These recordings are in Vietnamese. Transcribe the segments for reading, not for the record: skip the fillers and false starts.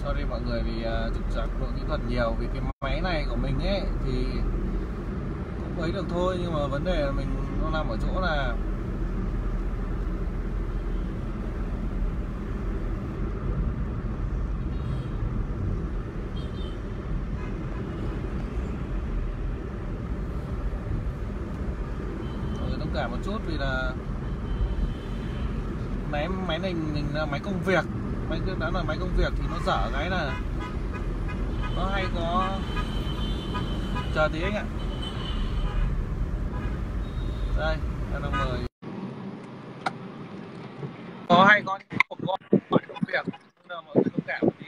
Sorry mọi người vì trục trặc độ kỹ thuật nhiều, vì cái máy này của mình ấy thì cũng ấy được thôi, nhưng mà vấn đề là mình nó nằm ở chỗ là mọi người thông cảm một chút, vì là máy này mình là máy công việc, máy đã là máy công việc thì nó dở cái là nó hay có, chờ tí anh ạ. Đây, em đang mời. Có hay có những cuộc gọi công việc, nên là mọi người thông cảm một tí.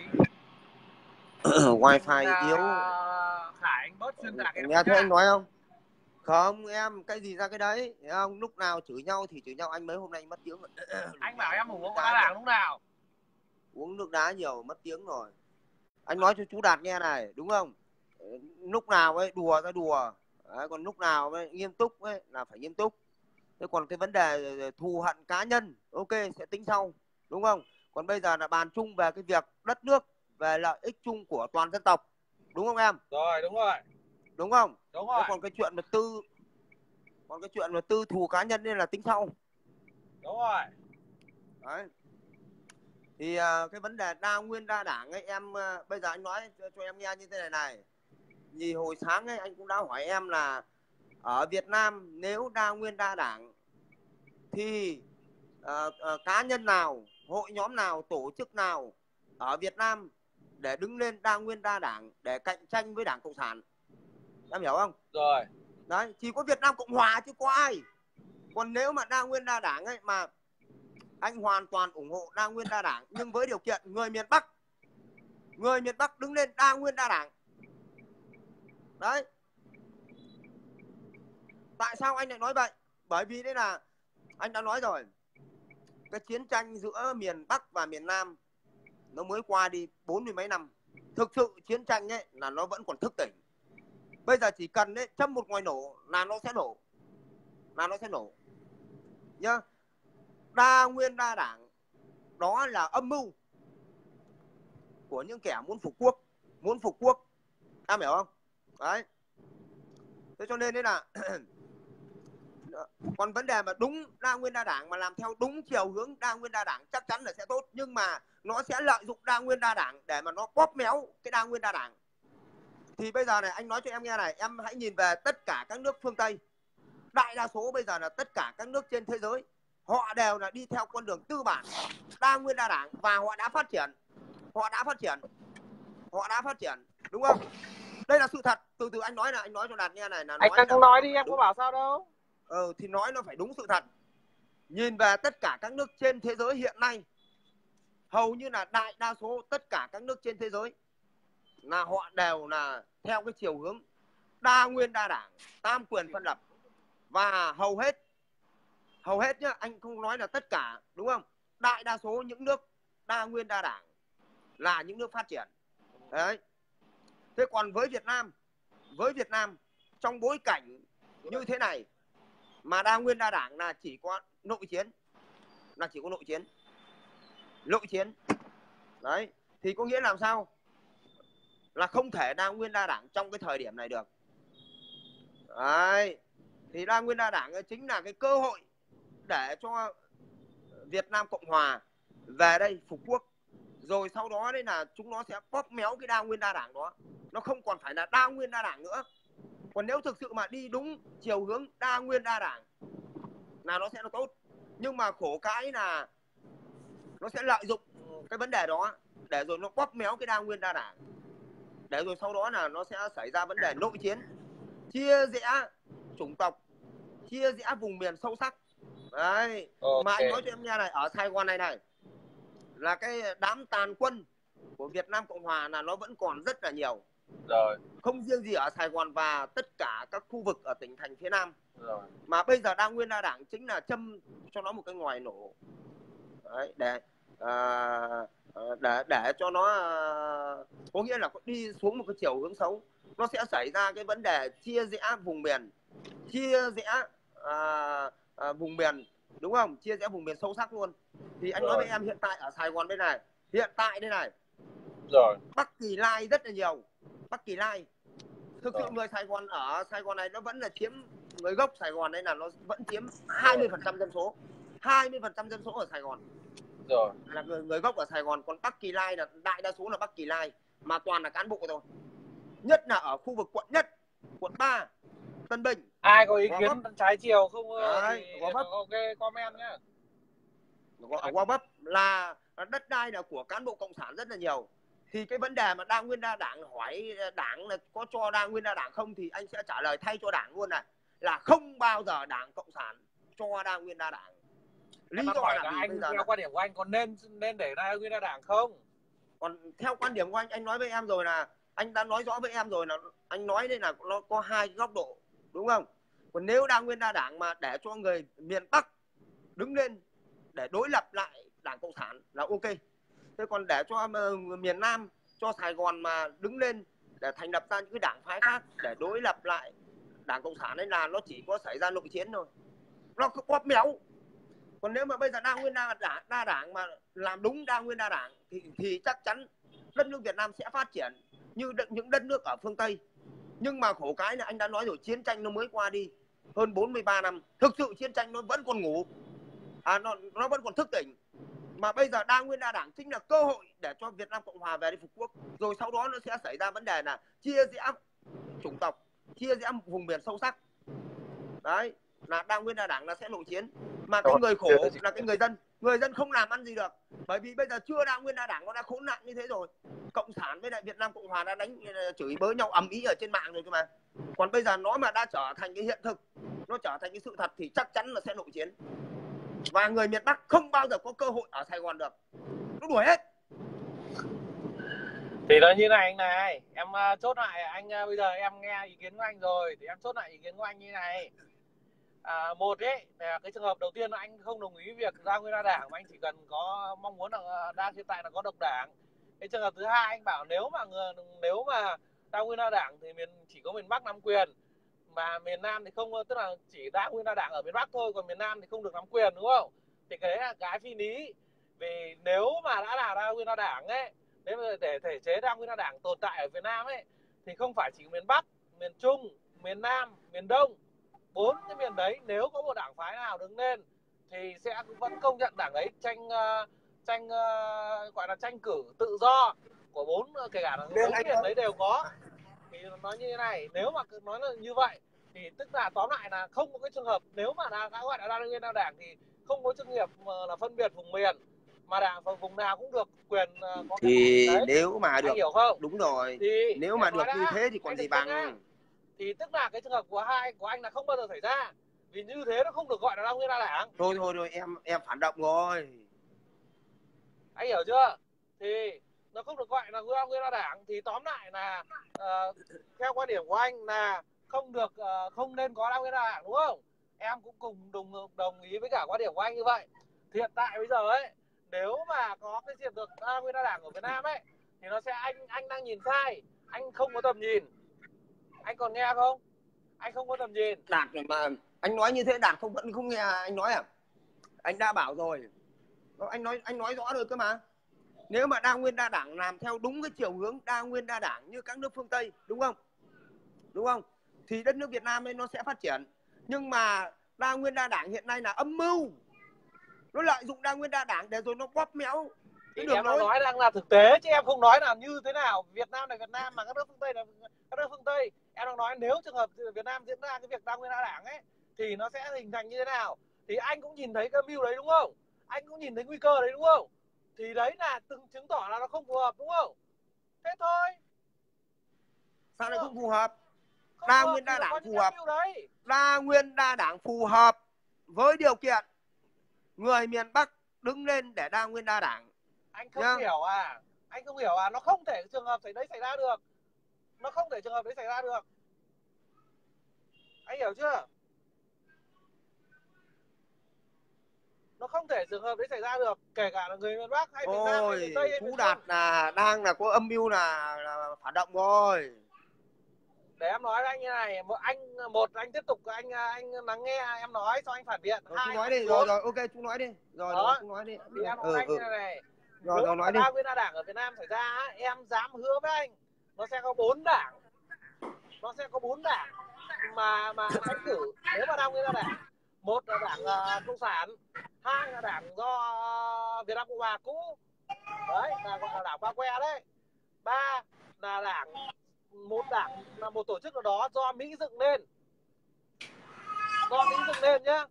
Wifi yếu. Khải, anh bớt xuyên tạc em Nghe thấy nha. anh nói không? Không, em cái gì ra cái đấy, hiểu không? Lúc nào chửi nhau thì chửi nhau, anh mấy hôm nay mất tiếng rồi. Anh bảo em ủng hộ đá đảng lúc nào? Uống nước đá nhiều mất tiếng rồi. Anh nói cho chú Đạt nghe này, đúng không? Lúc nào ấy đùa ra đùa, đấy, còn lúc nào ấy, nghiêm túc ấy là phải nghiêm túc. Thế còn cái vấn đề thù hận cá nhân, ok sẽ tính sau, đúng không? Còn bây giờ là bàn chung về cái việc đất nước, về lợi ích chung của toàn dân tộc, đúng không em? Rồi, đúng rồi. Đúng không? Đúng rồi. Thế còn cái chuyện mà tư thù cá nhân nên là tính sau. Đúng rồi. Đấy. Thì cái vấn đề đa nguyên đa đảng ấy em, bây giờ anh nói cho em nghe như thế này này. Vì hồi sáng ấy anh cũng đã hỏi em là ở Việt Nam nếu đa nguyên đa đảng thì cá nhân nào, hội nhóm nào, tổ chức nào ở Việt Nam để đứng lên đa nguyên đa đảng để cạnh tranh với Đảng Cộng sản, em hiểu không? Rồi. Đấy, chỉ có Việt Nam Cộng Hòa chứ có ai. Còn nếu mà đa nguyên đa đảng ấy, mà anh hoàn toàn ủng hộ đa nguyên đa đảng, nhưng với điều kiện người miền Bắc đứng lên đa nguyên đa đảng. Đấy. Tại sao anh lại nói vậy? Bởi vì đấy là anh đã nói rồi, cái chiến tranh giữa miền Bắc và miền Nam nó mới qua đi 40 mấy năm. Thực sự chiến tranh ấy là nó vẫn còn thức tỉnh. Bây giờ chỉ cần đấy châm một ngòi nổ là nó sẽ nổ. Nhá. Đa nguyên đa đảng đó là âm mưu của những kẻ muốn phục quốc. Em hiểu không? Đấy. Thế cho nên đấy là còn vấn đề mà đúng đa nguyên đa đảng mà làm theo đúng chiều hướng đa nguyên đa đảng chắc chắn là sẽ tốt, nhưng mà nó sẽ lợi dụng đa nguyên đa đảng để mà nó bóp méo cái đa nguyên đa đảng. Thì bây giờ này anh nói cho em nghe này, em hãy nhìn về tất cả các nước phương Tây. Đại đa số bây giờ là tất cả các nước trên thế giới họ đều là đi theo con đường tư bản, đa nguyên đa đảng, và họ đã phát triển, đúng không? Đây là sự thật. Từ từ anh nói cho Đạt nghe này, là Anh đang nói đi, em có bảo sao đâu. Thì nói nó phải đúng sự thật. Nhìn về tất cả các nước trên thế giới hiện nay, hầu như là đại đa số tất cả các nước trên thế giới là họ đều là theo cái chiều hướng đa nguyên đa đảng, tam quyền phân lập. Và hầu hết nhá, anh không nói là tất cả, đúng không? Đại đa số những nước đa nguyên đa đảng là những nước phát triển. Đấy. Thế còn với Việt Nam trong bối cảnh như thế này mà đa nguyên đa đảng là chỉ có nội chiến. Đấy. Thì có nghĩa làm sao? Là không thể đa nguyên đa đảng trong cái thời điểm này được. Đấy. Thì đa nguyên đa đảng chính là cái cơ hội để cho Việt Nam Cộng Hòa về đây phục quốc. Rồi sau đó đấy là chúng nó sẽ bóp méo cái đa nguyên đa đảng đó. Nó không còn phải là đa nguyên đa đảng nữa. Còn nếu thực sự mà đi đúng chiều hướng đa nguyên đa đảng là nó sẽ là tốt. Nhưng mà khổ cái là nó sẽ lợi dụng cái vấn đề đó để rồi nó bóp méo cái đa nguyên đa đảng. Để rồi sau đó là nó sẽ xảy ra vấn đề nội chiến, chia rẽ chủng tộc, chia rẽ vùng miền sâu sắc. Đấy. Okay. Mà anh nói cho em nghe này, ở Sài Gòn này là cái đám tàn quân của Việt Nam Cộng Hòa là nó vẫn còn rất là nhiều. Rồi. Không riêng gì ở Sài Gòn và tất cả các khu vực ở tỉnh thành phía Nam. Rồi. Mà bây giờ đa nguyên đa đảng chính là châm cho nó một cái ngòi nổ. Đấy, để cho nó có nghĩa là đi xuống một cái chiều hướng xấu. Nó sẽ xảy ra cái vấn đề chia rẽ vùng miền, chia rẽ vùng miền, đúng không? Chia rẽ vùng miền sâu sắc luôn. Thì anh nói với em hiện tại ở Sài Gòn bên này, hiện tại đây này, Rồi. Bắc Kỳ Lai rất là nhiều. Bắc Kỳ Lai thực sự Rồi. người Sài Gòn ở Sài Gòn này nó vẫn là chiếm, người gốc Sài Gòn đây là nó vẫn chiếm 20% dân số. 20% dân số ở Sài Gòn Rồi. là người gốc ở Sài Gòn. Còn Bắc Kỳ Lai là đại đa số là Bắc Kỳ Lai, mà toàn là cán bộ thôi. Nhất là ở khu vực quận Nhất, quận 3, Tân Bình. Ai có ý kiến trái chiều không đấy, thì Gò Vấp. ok comment nhá. Ở Gò Vấp là đất đai là của cán bộ cộng sản rất là nhiều. Thì cái vấn đề mà đa nguyên đa đảng, hỏi đảng là có cho đa nguyên đa đảng không, thì anh sẽ trả lời thay cho đảng luôn này, là không bao giờ đảng cộng sản cho đa nguyên đa đảng. Lý do là anh theo quan điểm của anh còn nên để đa nguyên đa đảng không? Còn theo quan điểm của anh nói với em rồi, là anh đã nói rõ với em rồi, là anh nói đây là nó có hai góc độ, đúng không? Còn nếu đa nguyên đa đảng mà để cho người miền Bắc đứng lên để đối lập lại đảng cộng sản là ok. Thế còn để cho miền Nam, cho Sài Gòn mà đứng lên để thành lập ra những cái đảng phái khác để đối lập lại đảng cộng sản ấy, là nó chỉ có xảy ra nội chiến thôi, nó có bóp méo. Còn nếu mà bây giờ đa nguyên đa đảng mà làm đúng đa nguyên đa đảng thì chắc chắn đất nước Việt Nam sẽ phát triển như những đất nước ở phương Tây. Nhưng mà khổ cái là anh đã nói rồi, chiến tranh nó mới qua đi hơn 43 năm, thực sự chiến tranh nó vẫn còn ngủ, nó vẫn còn thức tỉnh. Mà bây giờ đa nguyên đa đảng chính là cơ hội để cho Việt Nam Cộng Hòa về đi phục quốc. Rồi sau đó nó sẽ xảy ra vấn đề là chia rẽ chủng tộc, chia rẽ vùng miền sâu sắc. Đấy, là đa nguyên đa đảng là sẽ nội chiến. Mà cái người khổ là cái người dân không làm ăn gì được. Bởi vì bây giờ chưa đa nguyên đa đảng nó đã khốn nạn như thế rồi. Cộng sản với lại Việt Nam Cộng Hòa đã chửi bới nhau ầm ĩ ở trên mạng rồi cơ mà. Còn bây giờ nó mà đã trở thành cái hiện thực, nó trở thành cái sự thật thì chắc chắn là sẽ nội chiến. Và người miền Bắc không bao giờ có cơ hội ở Sài Gòn được, nó đuổi hết. Thì nó như này anh này, em chốt lại anh, bây giờ em nghe ý kiến của anh rồi thì em chốt lại ý kiến của anh như này. Một ấy là cái trường hợp đầu tiên là anh không đồng ý việc đa nguyên đa đảng, mà anh chỉ cần có mong muốn là hiện tại là có độc đảng. Cái trường hợp thứ hai anh bảo nếu mà đa nguyên đa đảng thì chỉ có miền Bắc nắm quyền, mà miền Nam thì không, tức là chỉ đa nguyên đa đảng ở miền Bắc thôi, còn miền Nam thì không được nắm quyền, đúng không? Thì cái đấy là cái phi lý. Vì nếu mà đã là đa nguyên đa đảng ấy, nếu mà để thể chế đa nguyên đa đảng tồn tại ở Việt Nam ấy, thì không phải chỉ miền Bắc, miền Trung, miền Nam, miền Đông, 4 cái miền đấy, nếu có một đảng phái nào đứng lên thì sẽ vẫn công nhận đảng ấy gọi là tranh cử tự do của 4, kể cả là 4 miền đấy đều có. Thì nói như thế này, nếu mà nói là như vậy thì tức là tóm lại là không có cái trường hợp, nếu mà đã gọi là đa nguyên đa đảng thì không có trường hợp là phân biệt vùng miền, mà đảng vùng nào cũng được quyền có thì cái đấy. Nếu mà được, anh hiểu không? đúng rồi, thì nếu mà được như thế thì còn gì bằng. Thì tức là cái trường hợp của anh là không bao giờ xảy ra, vì như thế nó không được gọi là đa nguyên đa đảng. Thôi em phản động rồi, anh hiểu chưa? Thì nó không được gọi là đa nguyên đa đảng. Thì tóm lại là theo quan điểm của anh là không nên có đa nguyên đa đảng, đúng không? Em cũng cùng đồng ý với cả quan điểm của anh như vậy. Thì hiện tại bây giờ ấy, nếu mà có cái việc được đa nguyên đa đảng ở Việt Nam ấy, thì nó sẽ anh đang nhìn sai, anh không có tầm nhìn. Anh còn nghe không? Anh không có tầm nhìn. Đạt mà anh nói như thế Đạt vẫn không nghe anh nói à? Anh đã bảo rồi, anh nói rõ rồi cơ mà. Nếu mà đa nguyên đa đảng làm theo đúng cái chiều hướng đa nguyên đa đảng như các nước phương Tây, đúng không? Thì đất nước Việt Nam ấy nó sẽ phát triển. Nhưng mà đa nguyên đa đảng hiện nay là âm mưu, nó lợi dụng đa nguyên đa đảng để rồi nó bóp méo cái đường lối. Em nói đang là thực tế chứ em không nói là như thế nào. Việt Nam là Việt Nam, mà các nước phương Tây là các nước phương Tây. Em đang nói nếu trường hợp Việt Nam diễn ra cái việc đa nguyên đa đảng ấy thì nó sẽ hình thành như thế nào. Thì anh cũng nhìn thấy cái mưu đấy, đúng không? Anh cũng nhìn thấy nguy cơ đấy, đúng không? Thì đấy là chứng tỏ là nó không phù hợp, đúng không? Thế thôi. Sao lại không phù hợp? Đa nguyên đa đảng phù hợp. Đa nguyên đa đảng phù hợp với điều kiện người miền Bắc đứng lên để đa nguyên đa đảng. Anh không hiểu à? Anh không hiểu à? Nó không thể trường hợp đấy xảy ra được. Nó không thể trường hợp đấy xảy ra được. Anh hiểu chưa? Nó không thể trường hợp đấy xảy ra được, kể cả là người miền Bắc hay miền Nam hay miền Tây hay Chú Đạt là đang là có âm mưu là phản động rồi. Để em nói với anh như này, anh tiếp tục, anh lắng nghe em nói xong anh phản biện. Chú nói đi, rồi ok chú nói đi. Rồi chú nói đi. Thì em nói anh như này, Rồi nói đi. đa nguyên đa đảng ở Việt Nam xảy ra, em dám hứa với anh nó sẽ có 4 đảng, nó sẽ có 4 đảng mà tranh cử nếu mà đa nguyên đa đảng. Một là đảng Cộng sản, hai là đảng do Việt Nam Cộng Hòa cũ đấy, là gọi là đảng Ba Que đấy, ba là đảng là một tổ chức nào đó do Mỹ dựng lên, nhá.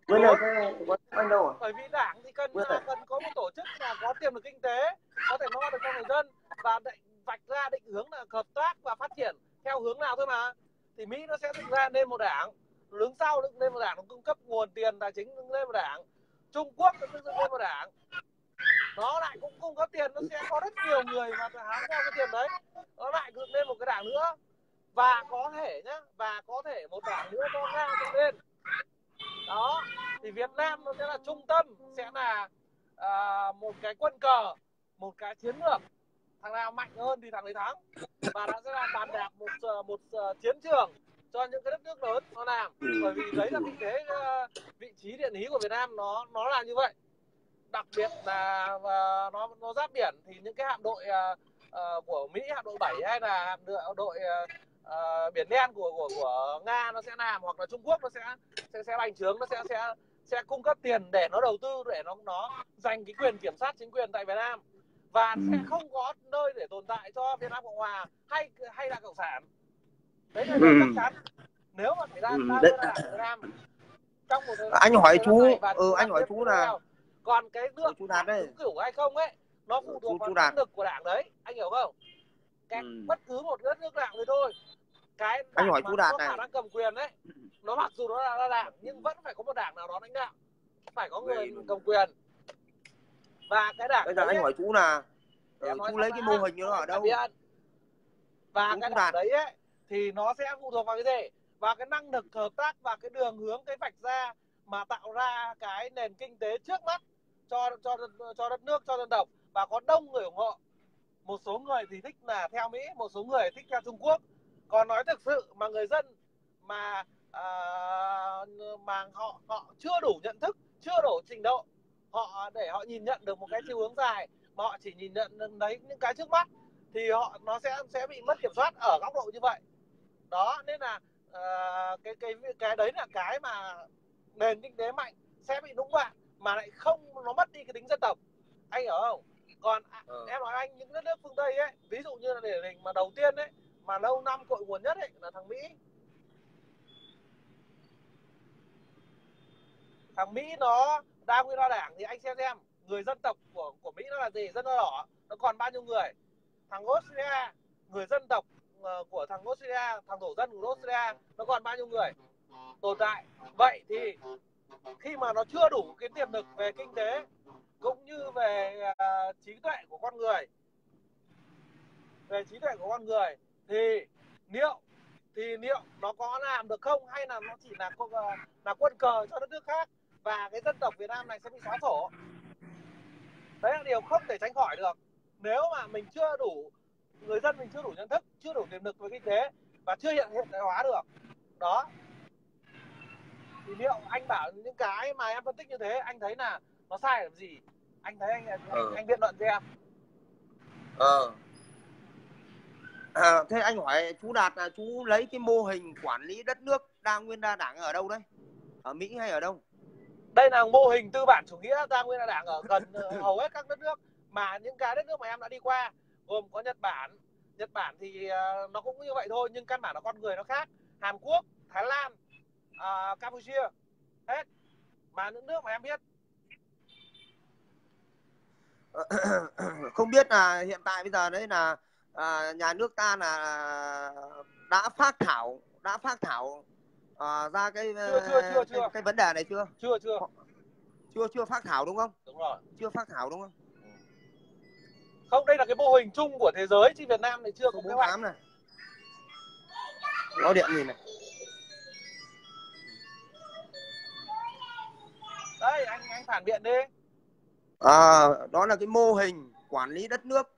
Bởi vì đảng thì cần có một tổ chức là có tiềm lực kinh tế, có thể lo được cho người dân và vạch ra định hướng là hợp tác và phát triển theo hướng nào thôi mà. Thì Mỹ nó sẽ dựng ra nên một đảng, đứng sau dựng lên một đảng, nó cung cấp nguồn tiền tài chính dựng lên một đảng. Trung Quốc nó dựng lên một đảng, nó lại cũng cung cấp tiền, nó sẽ có rất nhiều người mà hám theo cái tiền đấy, nó lại dựng lên một cái đảng nữa. Và có thể một đảng nữa do Nga dựng lên. Đó, thì Việt Nam nó sẽ là trung tâm, sẽ là một cái quân cờ, một cái chiến lược, thằng nào mạnh hơn thì thằng ấy thắng, và nó sẽ là bàn đạp một chiến trường cho những cái đất nước lớn nó làm. Bởi vì đấy là vị trí địa lý của Việt Nam nó là như vậy. Đặc biệt là nó giáp biển, thì những cái hạm đội của Mỹ, hạm đội 7 hay là hạm đội biển đen của Nga nó sẽ làm, hoặc là Trung Quốc nó sẽ bành trướng, nó sẽ cung cấp tiền để nó đầu tư, để nó giành cái quyền kiểm soát chính quyền tại Việt Nam, và sẽ không có nơi để tồn tại cho Việt Nam Cộng Hòa hay là Cộng sản. Đấy là điều chắc chắn. Nếu mà xảy ra đảng Việt Nam trong một thời gian anh hỏi chú này, anh hỏi chú là còn cái nước chú Đạt đấy, trúng cử hay không ấy, nó phụ thuộc vào năng lực của đảng đấy, anh hiểu không? Bất cứ một đất nước đảng thì thôi, cái anh hỏi mà chú Đạt có này, khả năng cầm quyền đấy, nó mặc dù nó là đảng nhưng vẫn phải có một đảng nào đó lãnh đạo, phải có người cầm quyền. Và cái đảng bây giờ anh hỏi chú là chú lấy cái mô hình nó ở đâu? Và cái đảng đấy ấy thì nó sẽ phụ thuộc vào cái gì? Và cái năng lực hợp tác và cái đường hướng, cái vạch ra mà tạo ra cái nền kinh tế trước mắt cho đất nước, cho dân tộc, và có đông người ủng hộ. Một số người thì thích là theo Mỹ, một số người thích theo Trung Quốc. Còn nói thực sự mà người dân mà họ chưa đủ nhận thức, chưa đủ trình độ để họ nhìn nhận được một cái chiều hướng dài, mà họ chỉ nhìn nhận đấy những cái trước mắt, thì nó sẽ bị mất kiểm soát ở góc độ như vậy. Đó, nên là cái đấy là cái mà nền kinh tế mạnh sẽ bị lũng đoạn, mà lại không, nó mất đi cái tính dân tộc, anh hiểu không? Còn em nói anh, những đất nước phương Tây ấy, ví dụ như là điển hình mà đầu tiên ấy, mà lâu năm cội nguồn nhất ấy, là thằng Mỹ. Thằng Mỹ nó đa nguyên đa đảng, thì anh xem người dân tộc của Mỹ nó là gì, dân đỏ nó còn bao nhiêu người. Thằng Australia, người dân tộc của thằng Australia, thằng thổ dân của Australia nó còn bao nhiêu người tồn tại. Vậy thì khi mà nó chưa đủ cái tiềm lực về kinh tế cũng như về trí tuệ của con người, thì liệu nó có làm được không, hay là nó chỉ là quân cờ cho đất nước khác, và cái dân tộc Việt Nam này sẽ bị xóa sổ. Đấy là điều không thể tránh khỏi được. Nếu mà mình chưa đủ, người dân mình chưa đủ nhận thức, chưa đủ tiềm lực về kinh tế, và chưa hiện đại hóa được đó, thì liệu anh bảo những cái mà em phân tích như thế, anh thấy là nó sai làm gì? Anh thấy anh biện luận cho em. Thế anh hỏi chú Đạt là chú lấy cái mô hình quản lý đất nước đa nguyên đa đảng ở đâu đấy? Ở Mỹ hay ở đâu? Đây là mô hình tư bản chủ nghĩa đa nguyên đa đảng ở gần hầu hết các đất nước, mà những cái đất nước mà em đã đi qua, gồm có Nhật Bản thì nó cũng như vậy thôi, nhưng căn bản là con người nó khác. Hàn Quốc, Thái Lan, Campuchia, hết. Mà những nước mà em biết. Không biết là hiện tại bây giờ đấy là nhà nước ta là đã phát thảo ra cái cái vấn đề này chưa? Chưa phát thảo đúng không? Đúng rồi. Chưa phát thảo đúng không? Không, đây là cái mô hình chung của thế giới, chứ Việt Nam thì chưa có kế hoạch. này. Nó điện gì này? Đây, anh phản biện đi. Đó là cái mô hình quản lý đất nước.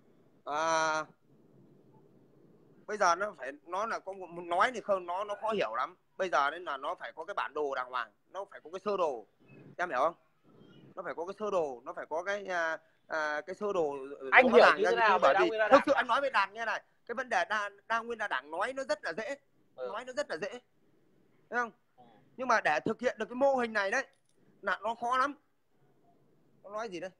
Bây giờ nó là có một nói thì không, nó khó hiểu lắm. Bây giờ nên là nó phải có cái bản đồ đàng hoàng, nó phải có cái sơ đồ, em hiểu không? Nó phải có cái sơ đồ, nó phải có cái cái sơ đồ anh rõ hiểu ràng như ra thế như nào thế, bởi về đa vì nguyên đa thực đảng sự anh nói với Đạt nghe này, cái vấn đề đa nguyên đa đảng nói nó rất là dễ, nói nó rất là dễ, thấy không? Nhưng mà để thực hiện được cái mô hình này đấy là nó khó lắm. Nó nói gì đây?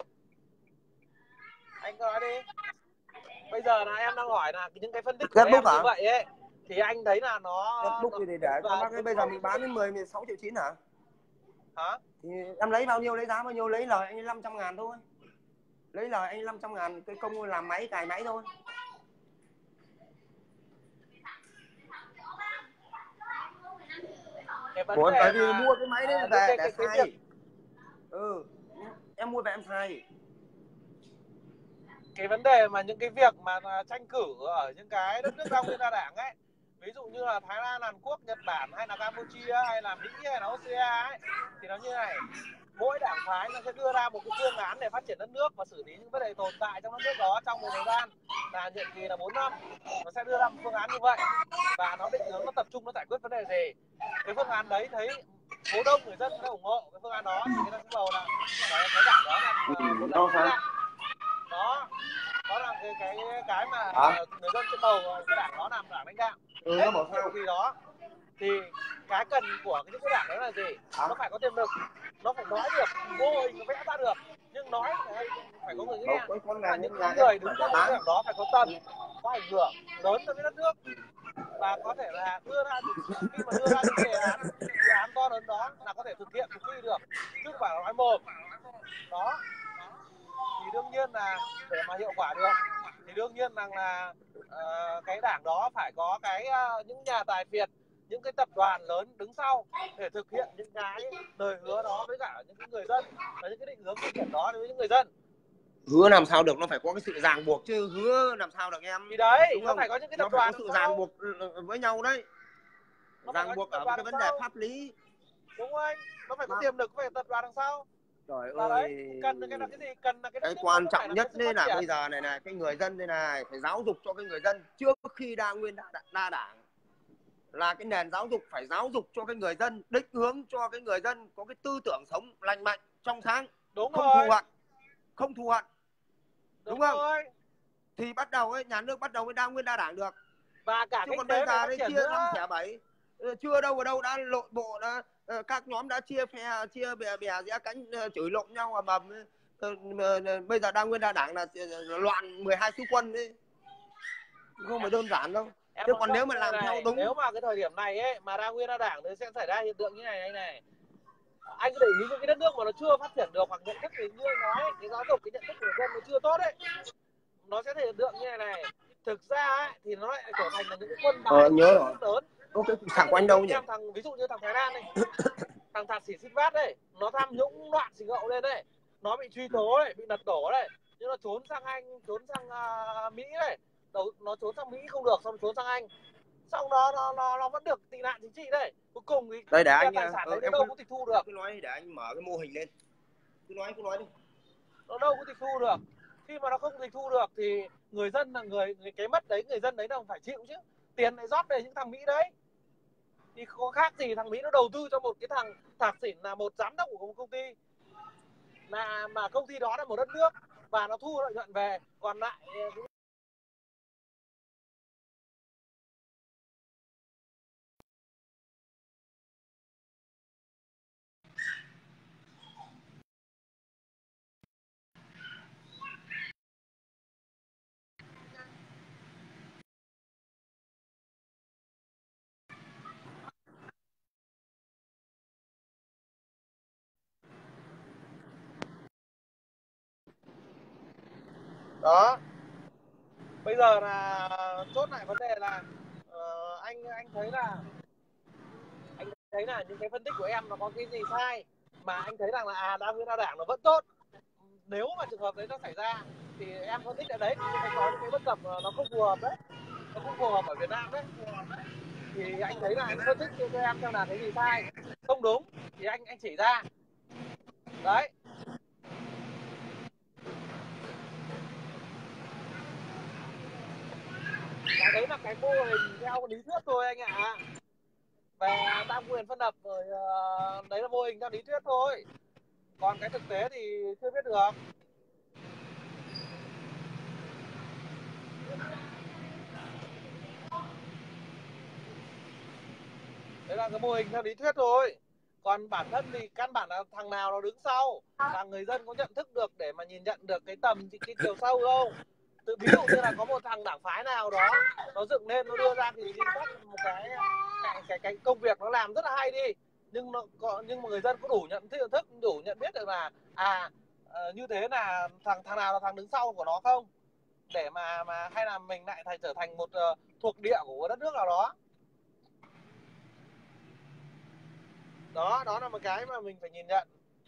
Anh nói đi. Bây giờ là em đang hỏi là những cái phân tích của Netbook em như hả? vậy ấy thì anh thấy là Netbook thì để cho bác ấy, bây giờ mình bán đến 16 triệu 9 hả? Hả? Thì em lấy bao nhiêu, lấy giá bao nhiêu, lấy lời anh 500.000 thôi. Lấy lời anh 500.000 cái công làm máy cài máy thôi. Ủa, bởi vì mua cái máy đấy về để xài. Em mua về em xài. Cái vấn đề mà những cái việc mà tranh cử ở những cái đất nước đa nguyên đa đảng ấy, ví dụ như là Thái Lan, Hàn Quốc, Nhật Bản hay là Campuchia hay là Mỹ hay là Australia ấy, thì nó như này, mỗi đảng phái nó sẽ đưa ra một cái phương án để phát triển đất nước và xử lý những vấn đề tồn tại trong đất nước đó trong một thời gian là nhiệm kỳ là 4 năm. Nó sẽ đưa ra một phương án như vậy và nó định hướng, nó tập trung nó giải quyết vấn đề gì. Cái phương án đấy thấy số đông người dân sẽ ủng hộ cái phương án đó thì người ta sẽ bầu là cái đảng đó là một đảng lãnh đạo. Đó là cái mà người dân sẽ bầu cái đảng đó làm đảng lãnh đạo. Hết nhiệm kỳ đó thì cái cần của những cái đảng đó là gì? Nó phải có tiềm lực, nó phải nói được, mô hình nó vẽ ra được, nhưng nói phải có người nghe. Và những người đứng trong cái đảng đó phải có tầm, có ảnh hưởng lớn đối với đất nước và có thể là đưa ra khi mà đưa ra những đề án to lớn đó là có thể thực hiện thực thi được, chứ không phải là nói mồm. Đó thì đương nhiên là để mà hiệu quả được thì đương nhiên rằng là cái đảng đó phải có những nhà tài phiệt, những cái tập đoàn lớn đứng sau để thực hiện những cái lời hứa đó với cả những cái người dân và những cái định hướng phát triển đó đối với những người dân. Hứa làm sao được, nó phải có cái sự ràng buộc chứ, hứa làm sao được em. Thì đấy, đúng nó không? phải có những cái nó tập phải đoàn có sự ràng buộc với nhau đấy. Ràng buộc ở cái vấn đề pháp lý. Đúng không anh? Nó phải có tiềm lực, phải tập đoàn đằng sau. Trời và ơi, đấy, cần là cái gì? Cần là cái quan trọng nhất đấy là bây giờ này cái người dân đây này, phải giáo dục cho cái người dân trước khi đa nguyên đa đảng, là cái nền giáo dục phải giáo dục cho cái người dân, định hướng cho cái người dân có cái tư tưởng sống lành mạnh, trong sáng, đúng không rồi, không thù hận, đúng không? Rồi. Thì bắt đầu nhà nước bắt đầu mới đa nguyên đa đảng được. Và cả chứ kinh còn tế bây giờ đấy chia 5 xẻ 7, chưa đâu vào đâu đã lộn bộ, đã các nhóm đã chia phe, chia bè rẽ cánh, chửi lộn nhau mà mầm. Bây giờ đa nguyên đa đảng là loạn 12 sứ quân đấy, không phải đơn giản đâu. Chứ còn nếu mà làm theo đúng, nếu mà cái thời điểm này ấy mà đa nguyên đa đảng thì sẽ xảy ra hiện tượng như này. Anh để ý những cái đất nước mà nó chưa phát triển được hoặc nhận thức thì như anh nói, cái giáo dục, cái nhận thức của người dân nó chưa tốt ấy, nó sẽ thể hiện tượng như này. Thực ra ấy, thì nó lại trở thành là những cái quân bài nhớ rồi. lớn. Okay, thằng của anh đâu nhỉ? Ví dụ như thằng Thái Lan này, thằng Thạc Sỉn Shinawatra đây, nó tham nhũng loạn xì ngậu lên đây, nó bị truy tố đấy, bị lật đổ đấy, nhưng nó trốn sang Anh, trốn sang Mỹ đấy. Nó trốn sang Mỹ không được, xong trốn sang Anh, xong đó nó vẫn được tị nạn chính trị đây. Cuối cùng thì đây để anh tài sản đấy nó đâu có tịch thu được. Cứ nói để anh mở cái mô hình lên. Cứ nói đi. Nó đâu có tịch thu được. Khi mà nó không tịch thu được thì người dân là người cái mất đấy, người dân đấy là phải chịu chứ. Tiền lại rót về những thằng Mỹ đấy. Thì có khác gì thằng Mỹ nó đầu tư cho một cái thằng Thạc Sỉn là một giám đốc của một công ty, mà công ty đó là một đất nước và nó thu lợi nhuận về, còn lại đó. Bây giờ là chốt lại vấn đề là anh thấy là những cái phân tích của em nó có cái gì sai, mà anh thấy rằng là đa nguyên đa đảng nó vẫn tốt. Nếu mà trường hợp đấy nó xảy ra thì em phân tích ở đấy thì anh có những cái bất cập nó không phù hợp đấy, nó không phù hợp ở Việt Nam đấy, thì anh thấy là anh phân tích cho em xem là cái gì sai không đúng thì anh chỉ ra đấy. Đấy là cái mô hình theo lý thuyết thôi anh ạ, về tam quyền phân lập rồi, đấy là mô hình theo lý thuyết thôi, còn cái thực tế thì chưa biết được. là cái mô hình theo lý thuyết thôi, còn bản thân thì căn bản là thằng nào nó đứng sau, là người dân có nhận thức được để mà nhìn nhận được cái tầm cái chiều sâu không. Ví dụ như là có một thằng đảng phái nào đó nó dựng lên, nó đưa ra thì một cái công việc nó làm rất là hay đi, nhưng mà người dân có đủ nhận thức, đủ nhận biết được là như thế là thằng nào là thằng đứng sau của nó không, để mà hay là mình lại trở thành một thuộc địa của đất nước nào đó. Đó là một cái mà mình phải nhìn nhận.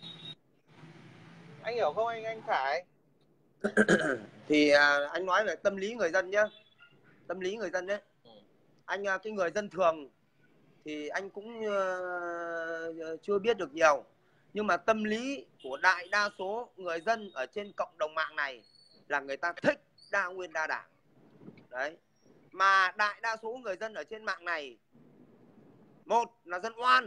Anh hiểu không anh Khải? Thì anh nói về tâm lý người dân nhé, tâm lý người dân đấy. Anh cái người dân thường thì anh cũng chưa biết được nhiều, nhưng mà tâm lý của đại đa số người dân ở trên cộng đồng mạng này là người ta thích đa nguyên đa đảng đấy. Mà đại đa số người dân ở trên mạng này, một là dân oan,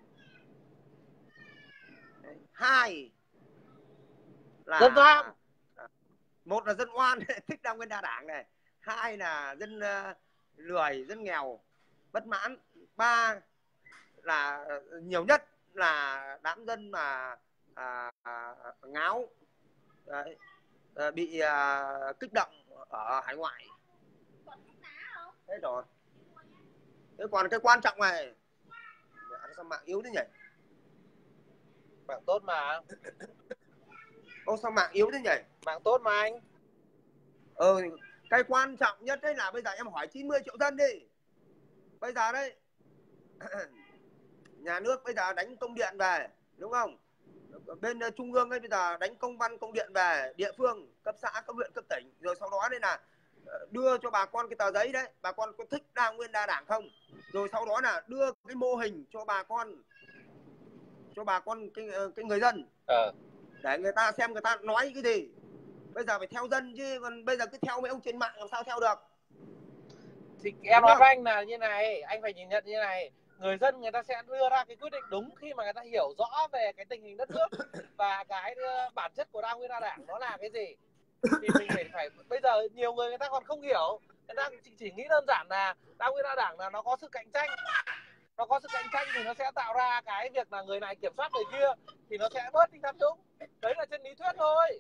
hai là dân tham. Một là dân oan thích đa nguyên đa đảng này, hai là dân lười, dân nghèo, bất mãn, ba là nhiều nhất là đám dân mà ngáo đấy, bị kích động ở hải ngoại. Thế rồi. Thế còn cái quan trọng này, sao mạng yếu thế nhỉ? Mạng tốt mà. Ô sao mạng yếu thế nhỉ? Mạng tốt mà anh. Cái quan trọng nhất đấy là bây giờ em hỏi 90 triệu dân đi. Bây giờ đấy nhà nước bây giờ đánh công điện về, đúng không? Bên trung ương ấy bây giờ đánh công văn công điện về địa phương, cấp xã, cấp huyện, cấp tỉnh, rồi sau đó đây là đưa cho bà con cái tờ giấy đấy, bà con có thích đa nguyên đa đảng không, rồi sau đó là đưa cái mô hình cho bà con cái người dân để người ta xem người ta nói cái gì. Bây giờ phải theo dân chứ còn bây giờ cứ theo mấy ông trên mạng làm sao theo được. Thì em nói với anh là như này, anh phải nhìn nhận như này, người dân người ta sẽ đưa ra cái quyết định đúng khi mà người ta hiểu rõ về cái tình hình đất nước và cái bản chất của đa nguyên đa đảng nó là cái gì. Thì mình phải bây giờ nhiều người ta còn không hiểu, người ta chỉ nghĩ đơn giản là đa nguyên đa đảng là nó có sự cạnh tranh, thì nó sẽ tạo ra cái việc là người này kiểm soát người kia thì nó sẽ bớt đi tham nhũng. Đấy là trên lý thuyết thôi.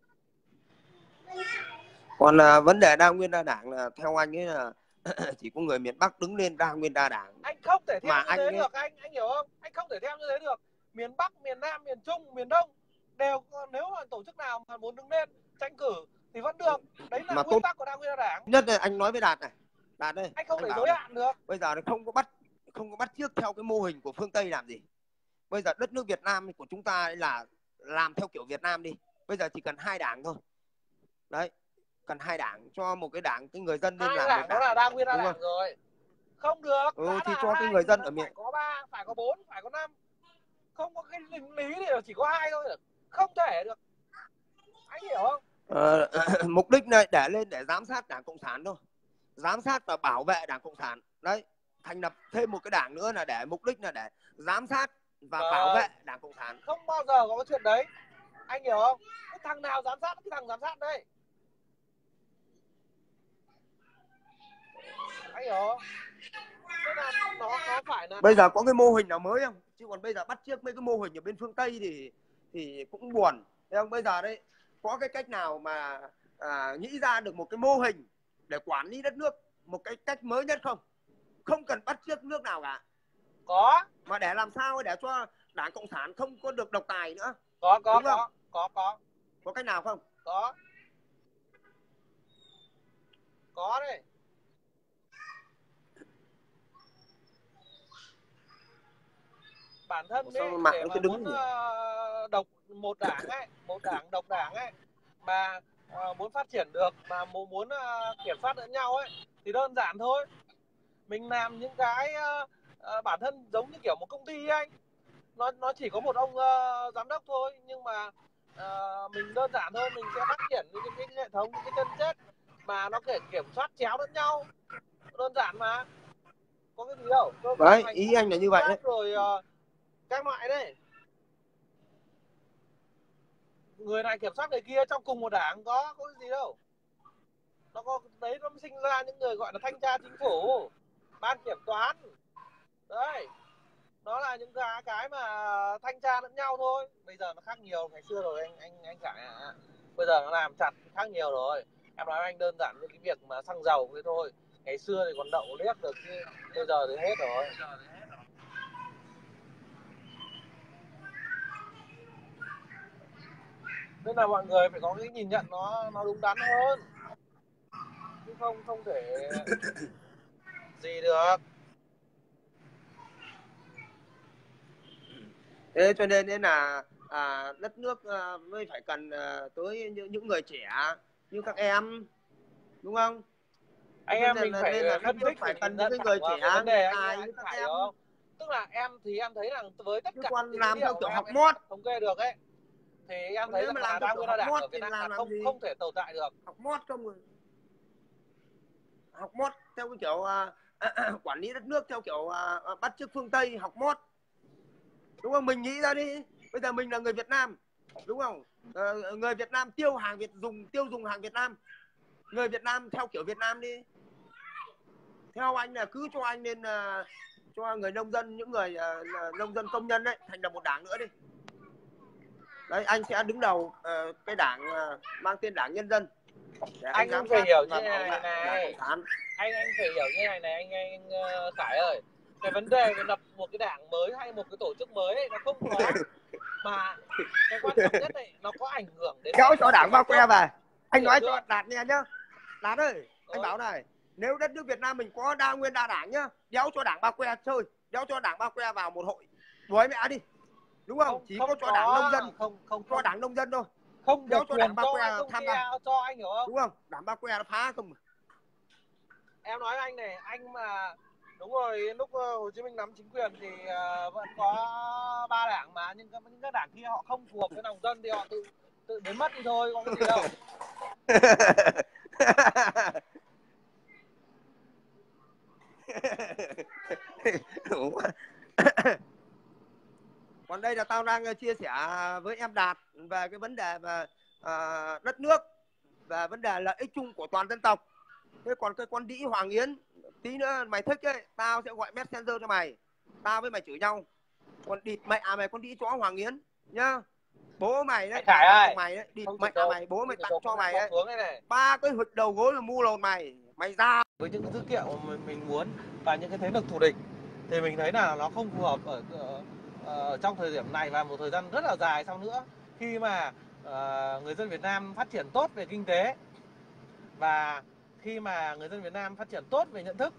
Còn vấn đề đa nguyên đa đảng là theo anh ấy là chỉ có người miền Bắc đứng lên đa nguyên đa đảng. Anh không thể theo mà như thế được, anh hiểu không? Anh không thể theo như thế được. Miền Bắc, miền Nam, miền Trung, miền Đông đều, nếu mà tổ chức nào mà muốn đứng lên tranh cử thì vẫn được. Đấy là nguyên tắc của đa nguyên đa đảng. Nhất là anh nói với Đạt này, Đạt ơi, anh không thể giới hạn được. Bây giờ nó không có bắt chước theo cái mô hình của phương Tây làm gì. Bây giờ đất nước Việt Nam của chúng ta là làm theo kiểu Việt Nam đi. Bây giờ chỉ cần 2 đảng thôi. Đấy, cần 2 đảng, cho một cái đảng cái người dân lên làm đảng đó là đa nguyên đa đảng rồi. Không được. Thì cho cái người dân ở miền phải có 3, phải có 4, phải có 5. Không có cái lý thì chỉ có 2 thôi. Không thể được. Anh hiểu không? Mục đích này để lên để giám sát Đảng Cộng sản thôi. Giám sát và bảo vệ Đảng Cộng sản. Đấy, thành lập thêm một cái đảng nữa là để mục đích là để giám sát và bảo vệ Đảng Cộng sản. Không bao giờ có cái chuyện đấy. Anh hiểu không? Cái thằng nào giám sát, cái thằng giám sát đây. Anh hiểu không? Thế là nó phải là... Bây giờ có cái mô hình nào mới không? Chứ còn bây giờ bắt chước mấy cái mô hình ở bên phương Tây thì cũng buồn. Thấy không? Bây giờ đấy có cái cách nào mà nghĩ ra được một cái mô hình để quản lý đất nước một cái cách mới nhất không? Không cần bắt chước nước nào cả. Có. Mà để làm sao để cho Đảng Cộng sản không có được độc tài nữa. Có. Có cách nào không? Có đấy. Bản thân đấy, để mà muốn một đảng độc đảng ấy mà muốn phát triển được, mà muốn kiểm soát lẫn nhau ấy thì đơn giản thôi. Mình làm những cái bản thân giống như kiểu một công ty ấy anh, nó chỉ có một ông giám đốc thôi, nhưng mà mình đơn giản thôi, mình sẽ phát triển những cái hệ thống, những cái chân chết mà nó thể kiểm soát chéo lẫn nhau, đơn giản mà, có cái gì đâu. Đấy, ý anh là như vậy đấy. Rồi các loại đấy, người này kiểm soát người kia trong cùng một đảng, có cái gì đâu. Nó có đấy, nó sinh ra những người gọi là thanh tra chính phủ, ban kiểm toán, Đấy, nó là những cái mà thanh tra lẫn nhau thôi. Bây giờ nó khác nhiều ngày xưa rồi anh Khải ạ. Bây giờ nó làm chặt khác nhiều rồi. Em nói anh đơn giản như cái việc mà xăng dầu thế thôi. Ngày xưa thì còn đậu liếc được chứ bây giờ thì hết rồi. Nên là mọi người phải có cái nhìn nhận nó đúng đắn hơn, chứ không thể gì được. Thế cho nên là đất nước mới phải cần tới những người trẻ như các em, đúng không? Anh Nên em mình phải nên là đất phân nước tích, phải phải cần nhìn những nhận cái thẳng người vào trẻ, cái vấn người đề tài anh như các Khải em. hiểu không? Tức là em thì em thấy rằng với tất Chứ cả còn những cái làm theo điều kiểu mà học em mót, thống kê được ấy, thì em còn thấy nếu rằng mà là làm theo đa kiểu nguyên học đa đảng mót ở Việt thì Nam là làm gì? không thể tồn tại được. Học mót không rồi. Học mót theo cái kiểu quản lý đất nước theo kiểu bắt chước phương Tây, học mót, đúng không? Mình nghĩ ra đi, bây giờ mình là người Việt Nam, đúng không? Người Việt Nam tiêu dùng hàng Việt Nam, người Việt Nam theo kiểu Việt Nam đi. Theo anh là cứ cho anh nên cho người nông dân, những người nông dân công nhân đấy thành lập một đảng nữa đi. Đấy, anh sẽ đứng đầu cái đảng mang tên Đảng Nhân dân để anh Anh giám phải sát hiểu và như bảo này vệ Đảng Cộng này, sản. anh phải hiểu như này anh Khải ơi, cái vấn đề về lập một cái đảng mới hay một cái tổ chức mới ấy, nó không khó, mà cái quan trọng nhất ấy nó có ảnh hưởng đến Kéo kết cho quả đảng của bao sản que xuất. về. Anh Hiểu nói chưa? cho Đạt nghe nhá. Đạt ơi, anh Rồi. bảo này, nếu đất nước Việt Nam mình có đa nguyên đa đảng nhá, đéo cho đảng bao que chơi, đéo cho đảng bao que vào một hội đuổi mẹ đi, đúng không? Chỉ có cho đảng nông dân, cho đảng nông dân thôi, không đéo được cho đảng quyền bao cho que hay không tham kia gia, cho, anh hiểu không? đúng không? Đảng bao que nó phá không. Em nói anh này, anh mà đúng rồi, lúc Hồ Chí Minh nắm chính quyền thì vẫn có 3 đảng mà, nhưng những cái đảng kia họ không phù hợp với lòng dân thì họ tự biến mất đi thôi, có cái gì đâu. Còn đây là tao đang chia sẻ với em Đạt về cái vấn đề về đất nước và vấn đề lợi ích chung của toàn dân tộc. Thế còn cái con đĩ Hoàng Yến, tí nữa mày thích ấy, tao sẽ gọi Messenger cho mày, tao với mày chửi nhau. Còn địt mẹ mày con đĩ chó Hoàng Yến nhá. Bố mày đấy, Khải là ơi, chồng mày đấy, địt không mẹ đâu, mày, bố mày tặng cho mày không ấy xuống này. 3 cái hụt đầu gối mà mu lồn mày, mày ra. Với những cái dữ kiện mà mình muốn và những cái thế lực thù địch thì mình thấy là nó không phù hợp ở trong thời điểm này và một thời gian rất là dài sau nữa, khi mà người dân Việt Nam phát triển tốt về kinh tế và khi mà người dân Việt Nam phát triển tốt về nhận thức